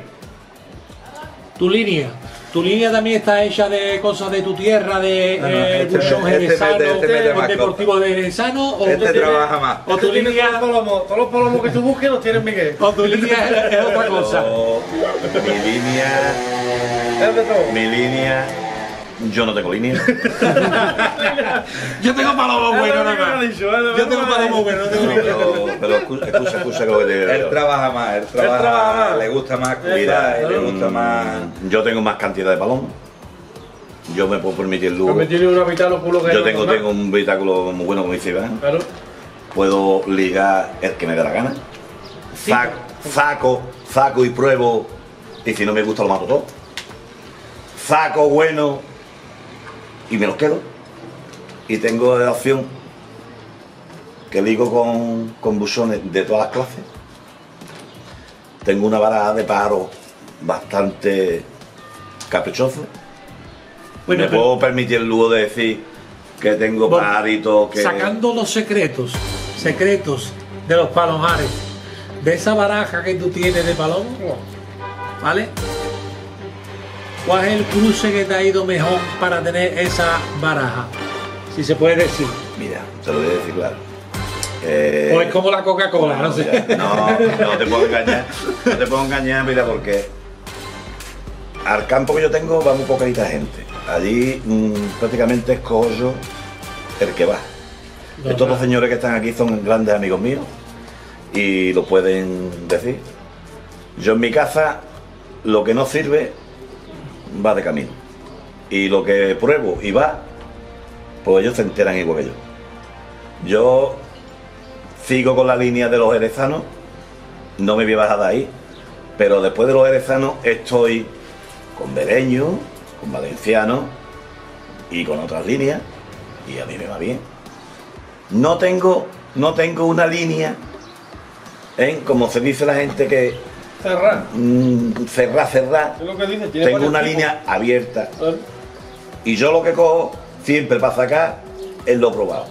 tu línea también está hecha de cosas de tu tierra, de este buchón mete- jerezano, mete más deportivo de jerezano, o Este tú tienes- trabaja más. o tu Tiene línea, todos los palomos que tú busques los tienes Miguel. o tu línea es otra cosa. Es de todo. Mi línea, yo no tengo línea. Yo tengo palomos buenos, nada más. Yo tengo palomos buenos, no tengo línea. Pero escucha lo que te digo. Él trabaja más, trabaja más. le gusta más Mira, cuidar, le gusta más. yo tengo más cantidad de palomos. Yo me puedo permitir el lujo. Me tiene un habitáculo culo que Yo no tengo toca. un bitáculo muy bueno, como dice Iván. Claro. Puedo ligar el que me dé la gana. Saco y pruebo. Y si no me gusta, lo mato todo. Saco bueno y me los quedo. Y tengo la opción que ligo con buzones de todas las clases. Tengo una baraja de pájaros bastante caprichosa. Bueno, me pero- puedo permitir el lujo de decir que tengo Bueno, pajaritos que... Sacando los secretos de los palomares, de esa baraja que tú tienes de palomo, ¿vale? ¿Cuál es el cruce que te ha ido mejor para tener esa baraja? Si se puede decir. Mira, te lo voy a decir claro. O es como la Coca-Cola, no sé. No te puedo engañar. No te puedo engañar, mira, porque al campo que yo tengo va muy poquita gente. Allí prácticamente escojo yo el que va. Estos dos señores que están aquí son grandes amigos míos y lo pueden decir. Yo en mi casa, lo que no sirve va de camino. Y lo que pruebo y va, pues ellos se enteran igual que yo. Yo sigo con la línea de los jerezanos, no me voy a bajar de ahí, pero después de los jerezanos estoy con bereño, con valenciano y con otras líneas, y a mí me va bien. No tengo una línea, como se dice la gente que Cerrar. cerrar. Es lo que dice. Tiene Tengo varios una tipos. línea abierta. Claro. Y yo lo que cojo siempre para sacar es lo probado.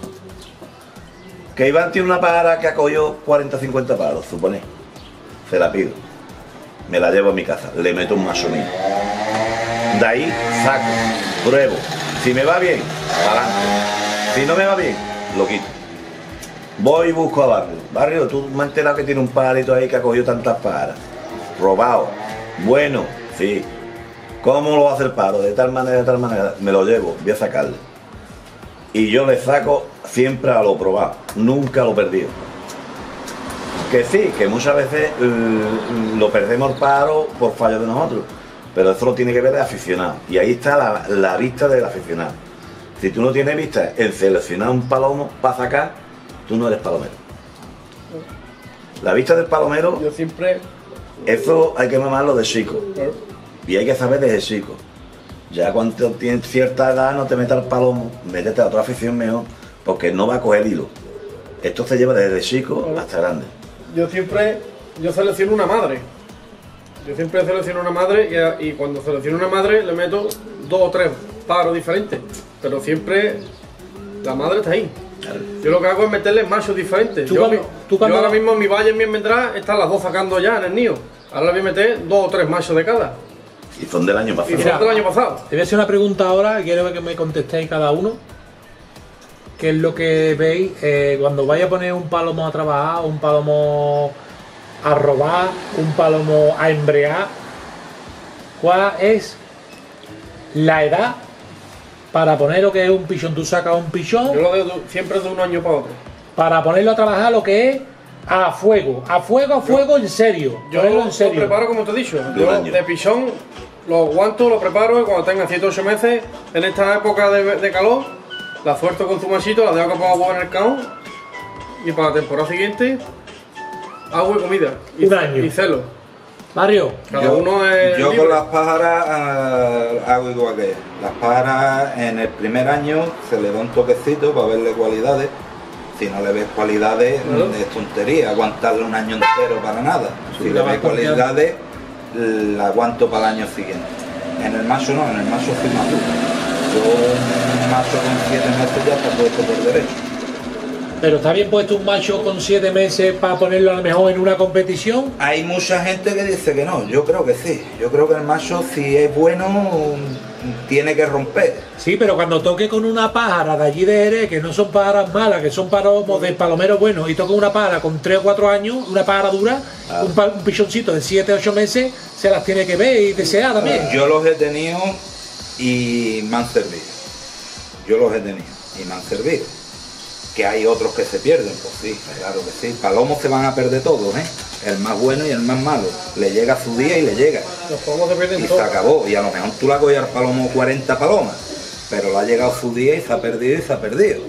Que Iván tiene una pájara que ha cogido 40-50 pájaros, supone. Se la pido. Me la llevo a mi casa, le meto un mazo mío. De ahí saco, pruebo. Si me va bien, adelante. Si no me va bien, lo quito. Voy y busco a Barrio. Barrio, tú me has enterado que tiene un pajarito ahí que ha cogido tantas pájaras. Robado. Bueno, Sí. ¿Cómo lo hace el paro? De tal manera, me lo llevo, voy a sacarle. Y yo le saco siempre a lo probado, nunca lo perdido. Que sí, que muchas veces lo perdemos el paro por fallo de nosotros, pero eso lo tiene que ver el aficionado. Y ahí está la vista del aficionado. Si tú no tienes vista en seleccionar un palomo para sacar, tú no eres palomero. La vista del palomero, Yo siempre... eso hay que mamarlo de chico. Y hay que saber desde chico. Ya cuando tienes cierta edad no te metas al palomo, métete a otra afición mejor, porque no va a coger hilo. Esto se lleva desde chico hasta grande. Yo selecciono una madre. Yo siempre selecciono una madre y cuando selecciono una madre le meto 2 o 3 paros diferentes. Pero siempre la madre está ahí. Yo lo que hago es meterle machos diferentes. Yo ahora mismo en mi valle, en mi enmendrá, están las 2 sacando ya en el nido. Ahora le voy a meter 2 o 3 machos de cada. Y son del año pasado. Y son del año pasado. Te voy a hacer una pregunta ahora y quiero que me contestéis cada uno. ¿Qué es lo que veis cuando vais a poner un palomo a trabajar, un palomo a robar, un palomo a embrear? ¿Cuál es la edad para poner lo que es un pichón? Tú sacas un pichón. Yo lo veo siempre de un año para otro. Para ponerlo a trabajar lo que es a fuego, en serio. Yo ponerlo en lo serio. preparo como te he dicho. De un Yo año. de pichón lo aguanto, lo preparo y cuando tenga 7 o 8 meses, en esta época de calor, la suelto con su machito, la dejo que ponga huevo en el caón y para la temporada siguiente, agua y comida. Un año. Y celo. Barrio, Cada uno es Yo libre. con las pájaras hago igual que él. Las pájaras en el primer año se le da un toquecito para verle cualidades. Si no le ves cualidades, es tontería aguantarle un año entero para nada. Si le ves cualidades, la aguanto para el año siguiente. En el macho no, en el macho soy más duro. Yo un macho con 7 meses ya está puesto por derecho. pero está bien puesto un macho con 7 meses para ponerlo a lo mejor en una competición. Hay mucha gente que dice que no, yo creo que sí. Yo creo que el macho, si es bueno, tiene que romper. Sí, pero cuando toque con una pájara de allí de Jerez, que no son pájaras malas, que son palomos de palomero buenos, y toque una pájara con 3 o 4 años, una pájara dura, un pichoncito de 7 o 8 meses, se las tiene que ver y desear también. Yo los he tenido y me han servido. Yo los he tenido y me han servido. Que hay otros que se pierden, pues sí, claro que sí. Palomos se van a perder todos, ¿eh? El más bueno y el más malo. Le llega su día y le llega. Los palomos se pierden Y se todos. acabó. Y a lo mejor tú la coges al palomo 40 palomas, pero le ha llegado su día y se ha perdido y se ha perdido.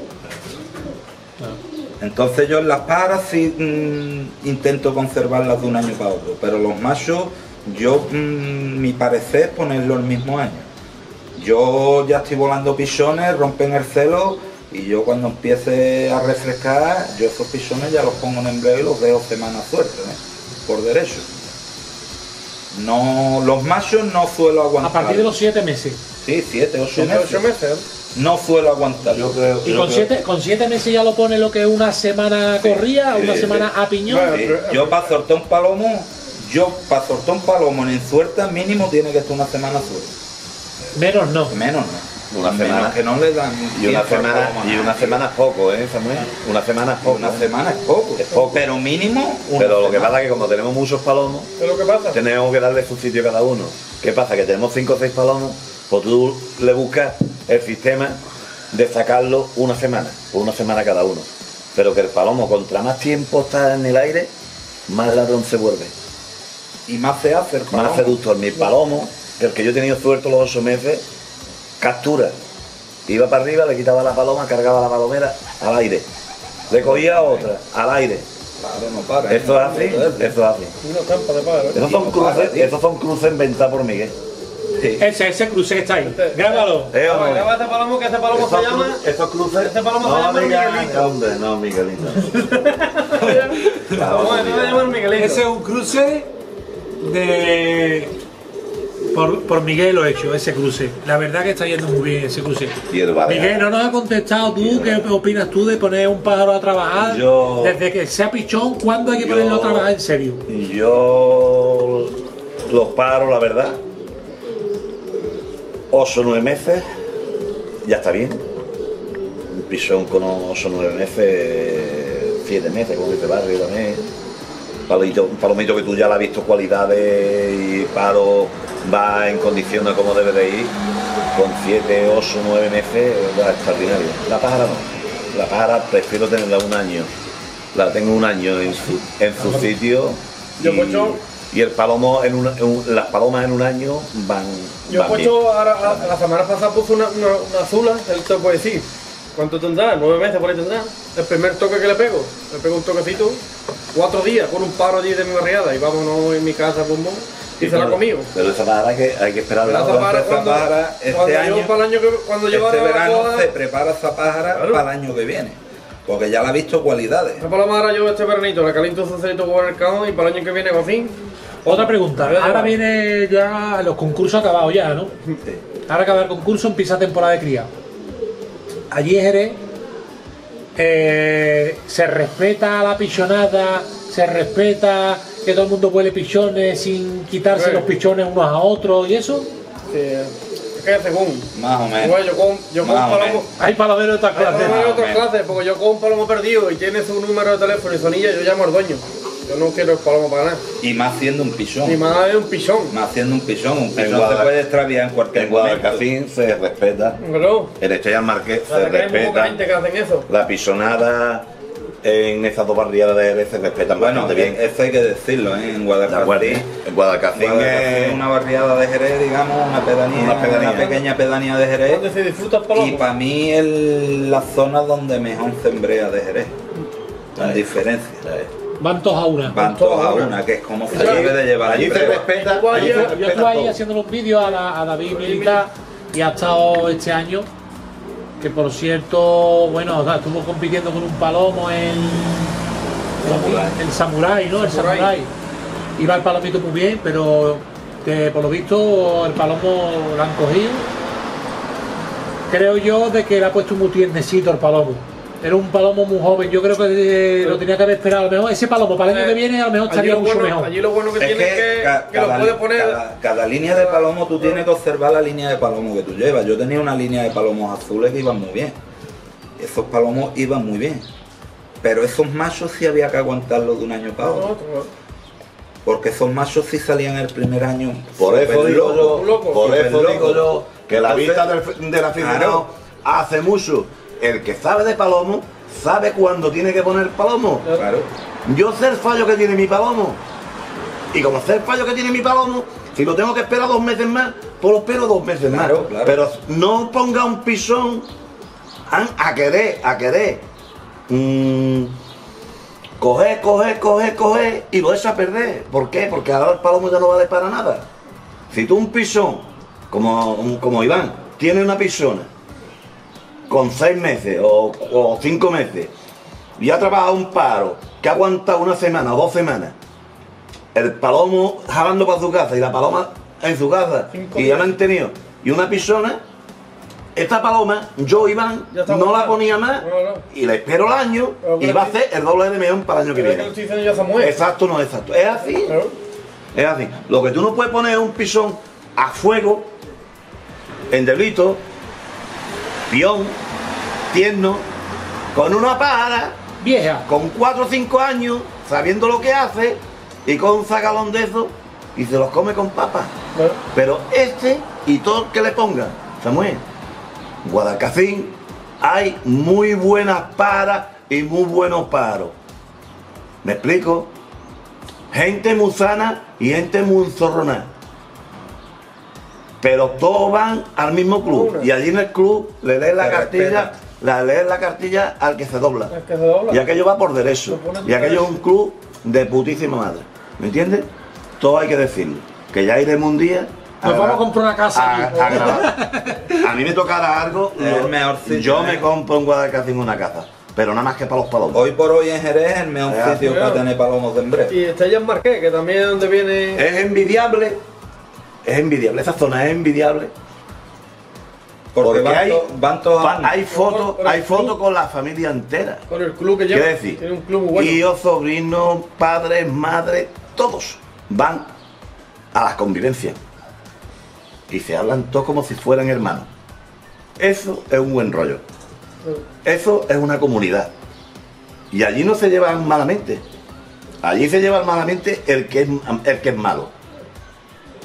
Entonces yo en las pájaras sí intento conservarlas de un año para otro, pero los machos, yo mi parecer es ponerlo el mismo año. Yo ya estoy volando pichones, rompen el celo y yo cuando empiece a refrescar, yo esos pichones ya los pongo en embreo y los dejo semanas sueltos, por derecho. No, los machos no suelo aguantar. A partir de los 7 meses. Sí, 7, 8 7 o meses. 8 meses. No suelo aguantar. Yo creo, Y yo creo- con 7 meses ya lo pone lo que es una semana corrida, sí, una sí. semana a piñón. Bueno, Sí, yo para soltar un palomo, en suelta mínimo tiene que estar una semana suelta. Menos no. Menos no. Una Menos semana. que no le dan Y una tiempo al semana, palomo a y nadie. una semana es poco, Samuel? Una semana es poco. Una semana es poco. Es poco. Pero mínimo una Pero lo que semana. pasa es que como tenemos muchos palomos, ¿Qué es lo que pasa? tenemos que darle su sitio a cada uno. ¿Qué pasa? Que tenemos 5 o 6 palomos, pues tú le buscas el sistema de sacarlo una semana cada uno. Pero que el palomo, contra más tiempo está en el aire, más ladrón se vuelve. Y más se hace el palomo. Más seductor. Mi palomo, el que yo he tenido suelto los 8 meses, captura. Iba para arriba, le quitaba la paloma, cargaba la palomera al aire. Le cogía otra, al aire. Claro, no para. Esto es así, esto es así. Una trampa de pájaro. Esos son cruces inventados por Miguel. Sí. Ese cruce que está ahí. Grábalo. Hombre. Graba este palomo, que este palomo se llama... Estos cruces. Este palomo se no, llama diga, Miguelito. Hombre, no, Miguelito. Vamos a llamar Miguelito. Ese es un cruce de... Por Miguel lo he hecho, ese cruce. La verdad que está yendo muy bien ese cruce. Y el balear. Miguel, no nos has contestado tú, ¿qué opinas tú de poner un pájaro a trabajar? Yo- Desde que sea pichón, ¿cuándo hay que ponerlo a trabajar en serio? Yo los paro, la verdad. 8 o 9 meses, ya está bien. Un pisón con 8 o 9 meses, 7 meses, como dice Barrio también. Un palomito que tú ya le has visto cualidades y paro va en condiciones como debe de ir, con 7, 8, 9 meses, va extraordinario. La pájara no. La pájara prefiero tenerla un año. La tengo un año en su sitio. Yo he puesto- Y el palomo las palomas en un año van. Yo he van bien. puesto, la semana pasada puse una azula, él te puede decir. ¿Cuánto tendrá? 9 meses por ahí tendrá. El primer toque que le pego un toquecito, 4 días con un paro allí de mi barriada y vámonos en mi casa, pum, pum, y se la ha comido. Pero esa pájara hay que esperarla. Esa pájara cuando yo este ahora la verano coja- se prepara esa pájara Claro. para el año que viene. Porque ya la ha visto cualidades. Esa paloma ahora yo este veranito le caliento su cerito con el cajón y para el año que viene con fin. Otra pregunta. Voy a Ahora llevar. viene ya los concursos acabados ya, ¿no? Ahora acaba el concurso, empieza temporada de cría. Allí en Jerez se respeta la pichonada, se respeta que todo el mundo huele pichones sin quitarse Bueno. los pichones unos a otros y eso. Es que según. Más o menos. Igual yo con Más o palomo. menos. Hay palomeros de otras Hay clases. palomo de otras clases, porque yo con un palomo perdido y tiene su número de teléfono y sonilla, yo llamo al dueño. Yo no quiero el palomo para nada. Y más siendo un pichón. Ni más de un pichón. Más siendo un pichón. Un pichón se Guadalajara- puede extraviar en cualquier En momento. Guadalcacín se respeta. Pero, En Estrella Marqués se hay muy poca respeta. gente que hacen eso. La pisonada en esas dos barriadas de Jerez se respetan Bueno, bastante bien. eso hay que decirlo, ¿eh? En Guadalajara. En Guadalcacín Es una barriada de Jerez, digamos, una pedanía, una pequeña pedanía de Jerez. Donde se disfruta el palomo. Y para mí es la zona donde mejor se embrea de Jerez. Con diferencia. Van todos a una. Van todos a una, que es como se debe de llevar. Allí el se embreo. respeta. Yo allí se Yo respeta estuve ahí todo. haciéndole un vídeo a David Militar y ha estado este año, que por cierto, bueno, o sea, estuvo compitiendo con un palomo el Samurai, ¿no? El Samurai. Samurai. Iba el palomito muy bien, pero que por lo visto el palomo lo han cogido. Creo yo de que le ha puesto muy tiernecito el palomo. Era un palomo muy joven, yo creo que lo tenía que haber esperado. A lo mejor ese palomo para el año que viene a lo mejor estaría mucho mejor. Allí lo bueno que Es tiene es que lo puedes poner. cada línea de palomo tú tienes que observar la línea de palomo que tú llevas. Yo tenía una línea de palomos azules que iban muy bien. Esos palomos iban muy bien. Pero esos machos sí había que aguantarlos de un año para otro. Porque esos machos sí salían el primer año. Por eso súper digo locos, yo, loco, por súper eso digo locos. yo que la Entonces, vista del aficionado claro. hace mucho. El que sabe de palomo sabe cuándo tiene que poner palomo. Claro. Yo sé el fallo que tiene mi palomo. Y como sé el fallo que tiene mi palomo, si lo tengo que esperar 2 meses más, pues lo espero 2 meses Claro, más. claro. Pero no ponga un pisón a querer. Coger y lo echa a perder. ¿Por qué? Porque ahora el palomo ya no vale para nada. Si tú un pisón, como Iván, tiene una pisona con 6 meses o 5 meses y ha trabajado un paro que ha aguantado 1 semana o 2 semanas, el palomo jalando para su casa y la paloma en su casa 5 y ya lo han tenido, y una pisona, esta paloma, yo Iván, Ya está no la aguantada. ponía más No, no. y le espero el año Pero y va a hacer el doble de millón para el año que Pero es que viene. lo estoy diciendo yo a Samuel. Exacto, no exacto. Es así. Claro. Es así. Lo que tú no puedes poner es un pisón a fuego, endeblito, pión, tierno, con una pájara, Vieja. con 4 o 5 años, sabiendo lo que hace, y con un zagalón de eso, y se los come con papas. Claro. Pero este y todo el que le ponga, Samuel, Guadalcacín, hay muy buenas paras y muy buenos paros. ¿Me explico? Gente muy sana y gente muy zorrona. Pero todos van al mismo club. Una. Y allí en el club le lees la Se cartilla, respeta. lees la cartilla al que se dobla. Es que se dobla. Y aquello va por derecho. Lo ponen Y aquello es derecho. un club de putísima madre. ¿Me entiendes? Todo hay que decirlo. Que ya iremos un día. Nos vamos a comprar una casa a aquí. grabar. A mí me tocará algo. Es el mejor sitio, yo ¿eh? me compro en Guadalcacín una casa. Pero nada más que para los palomos. Hoy por hoy en Jerez es el mejor Ya. sitio para tener palomos de embreo. Y Estrella Marqués, que también es donde viene. Es envidiable. Es envidiable. Esa zona es envidiable. Porque van todos a una. hay fotos Por el fotos club. con la familia entera. Con el club que lleva. Quiero decir, Tiene un club muy bueno. tíos, sobrinos, padres, madres, todos van a las convivencias. Y se hablan todos como si fueran hermanos. Eso es un buen rollo. Eso es una comunidad. Y allí no se llevan malamente. Allí se lleva malamente el que es malo.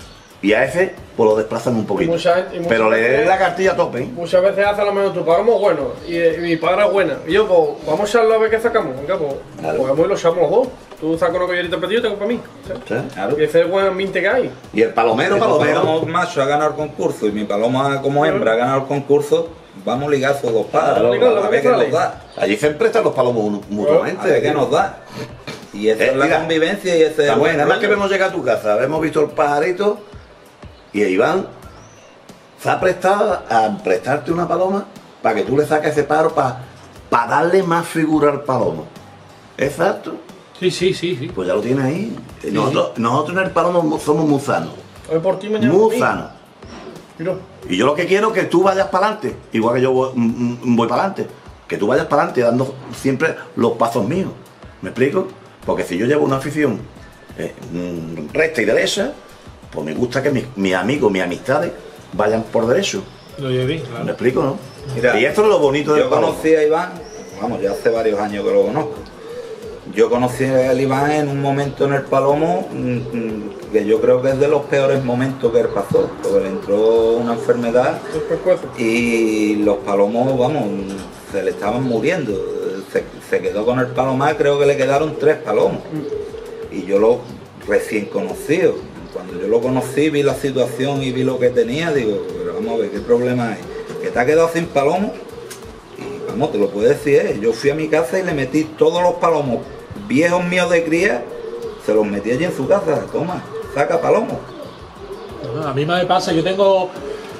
Y a ese, pues lo desplazan un poquito. Pero le den la cartilla a tope, ¿eh? Muchas veces hace a lo mejor tu palomo bueno y mi pagra buena. Y yo, pues, vamos a echarlo a ver qué sacamos. Venga, pues, Claro. cogemos y lo echamos los dos. Tú sacas una collerita para ti, yo tengo para mí. ¿sabes? ¿Sí? Claro. Y ese es el buen ambiente que hay. Y el palomero, Palomo macho ha ganado el concurso y mi paloma como hembra ha ganado el concurso, vamos a ligar esos dos padres. Vamos a ligarlo, A ver qué sale. nos da. Allí se emprestan los palomos A mutuamente. ver qué nos da. Y esa es la mira, convivencia y ese es el Samuel, buen nada más que rollo. hemos llegado a tu casa, hemos visto el pajarito y Iván se ha prestado a prestarte una paloma para que tú le saques ese pájaro para darle más figura al palomo. Exacto. Sí. Pues ya lo tienes ahí. Nosotros en el palomo somos muy sanos. Hoy por ti, mañana Muy por mí. sanos. Mira. Y yo lo que quiero es que tú vayas para adelante, igual que yo voy para adelante. Que tú vayas para adelante dando siempre los pasos míos. ¿Me explico? Porque si yo llevo una afición recta y derecha, pues me gusta que mis amigos, mis amistades vayan por derecho. Lo llevé, ¿Me claro. explico, no? Mira, y esto es lo bonito del Yo palomo. conocí a Iván, vamos, ya hace varios años que lo conozco. Yo conocí a Iván en un momento en el Palomo que yo creo que es de los peores momentos que él pasó, porque le entró una enfermedad Después cuezo. y los palomos, vamos, se le estaban muriendo. Se quedó con el palomar, creo que le quedaron 3 palomos. Y yo lo recién conocido. Cuando yo lo conocí, vi la situación y vi lo que tenía, digo, pero vamos a ver, ¿qué problema hay? Que te ha quedado sin palomos. Y vamos, te lo puedo decir, yo fui a mi casa y le metí todos los palomos viejos míos de cría, se los metí allí en su casa, toma, saca palomos. A mí me pasa, yo tengo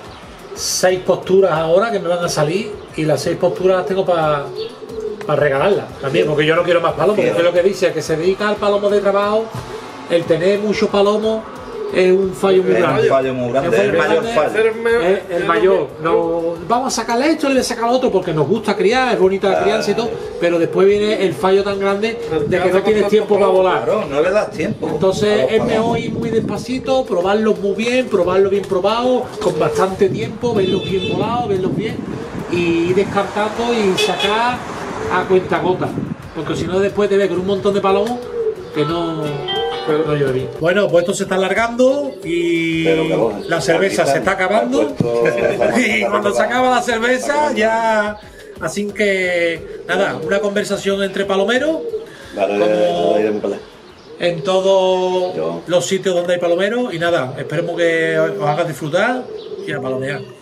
6 posturas ahora que me van a salir y las 6 posturas las tengo para regalarlas también, porque yo no quiero más palomos, porque es lo que dice, que se dedica al palomo de trabajo, el tener muchos palomos es un fallo muy Es un grande. fallo muy grande, Es es el mayor fallo. Es el mayor. No, vamos a sacarle esto, le voy a sacar lo otro porque nos gusta criar, es bonita la crianza y todo, pero después viene el fallo tan grande de que no tienes tiempo para volar. Claro, no le das tiempo. Entonces a los es palomos. mejor ir muy despacito, probarlos muy bien, probarlos bien probados, con bastante tiempo, verlos bien volados, verlos bien y ir descartando y sacar a cuentagota, porque si no después te ves con un montón de palomos que no lleva bien. Bueno, pues esto se está alargando y Pero que bueno, la cerveza se está acabando y cuando se acaba la cerveza ya... Así que nada, una conversación entre palomeros en todos los sitios donde hay palomeros y nada, esperemos que os haga disfrutar y a palomear.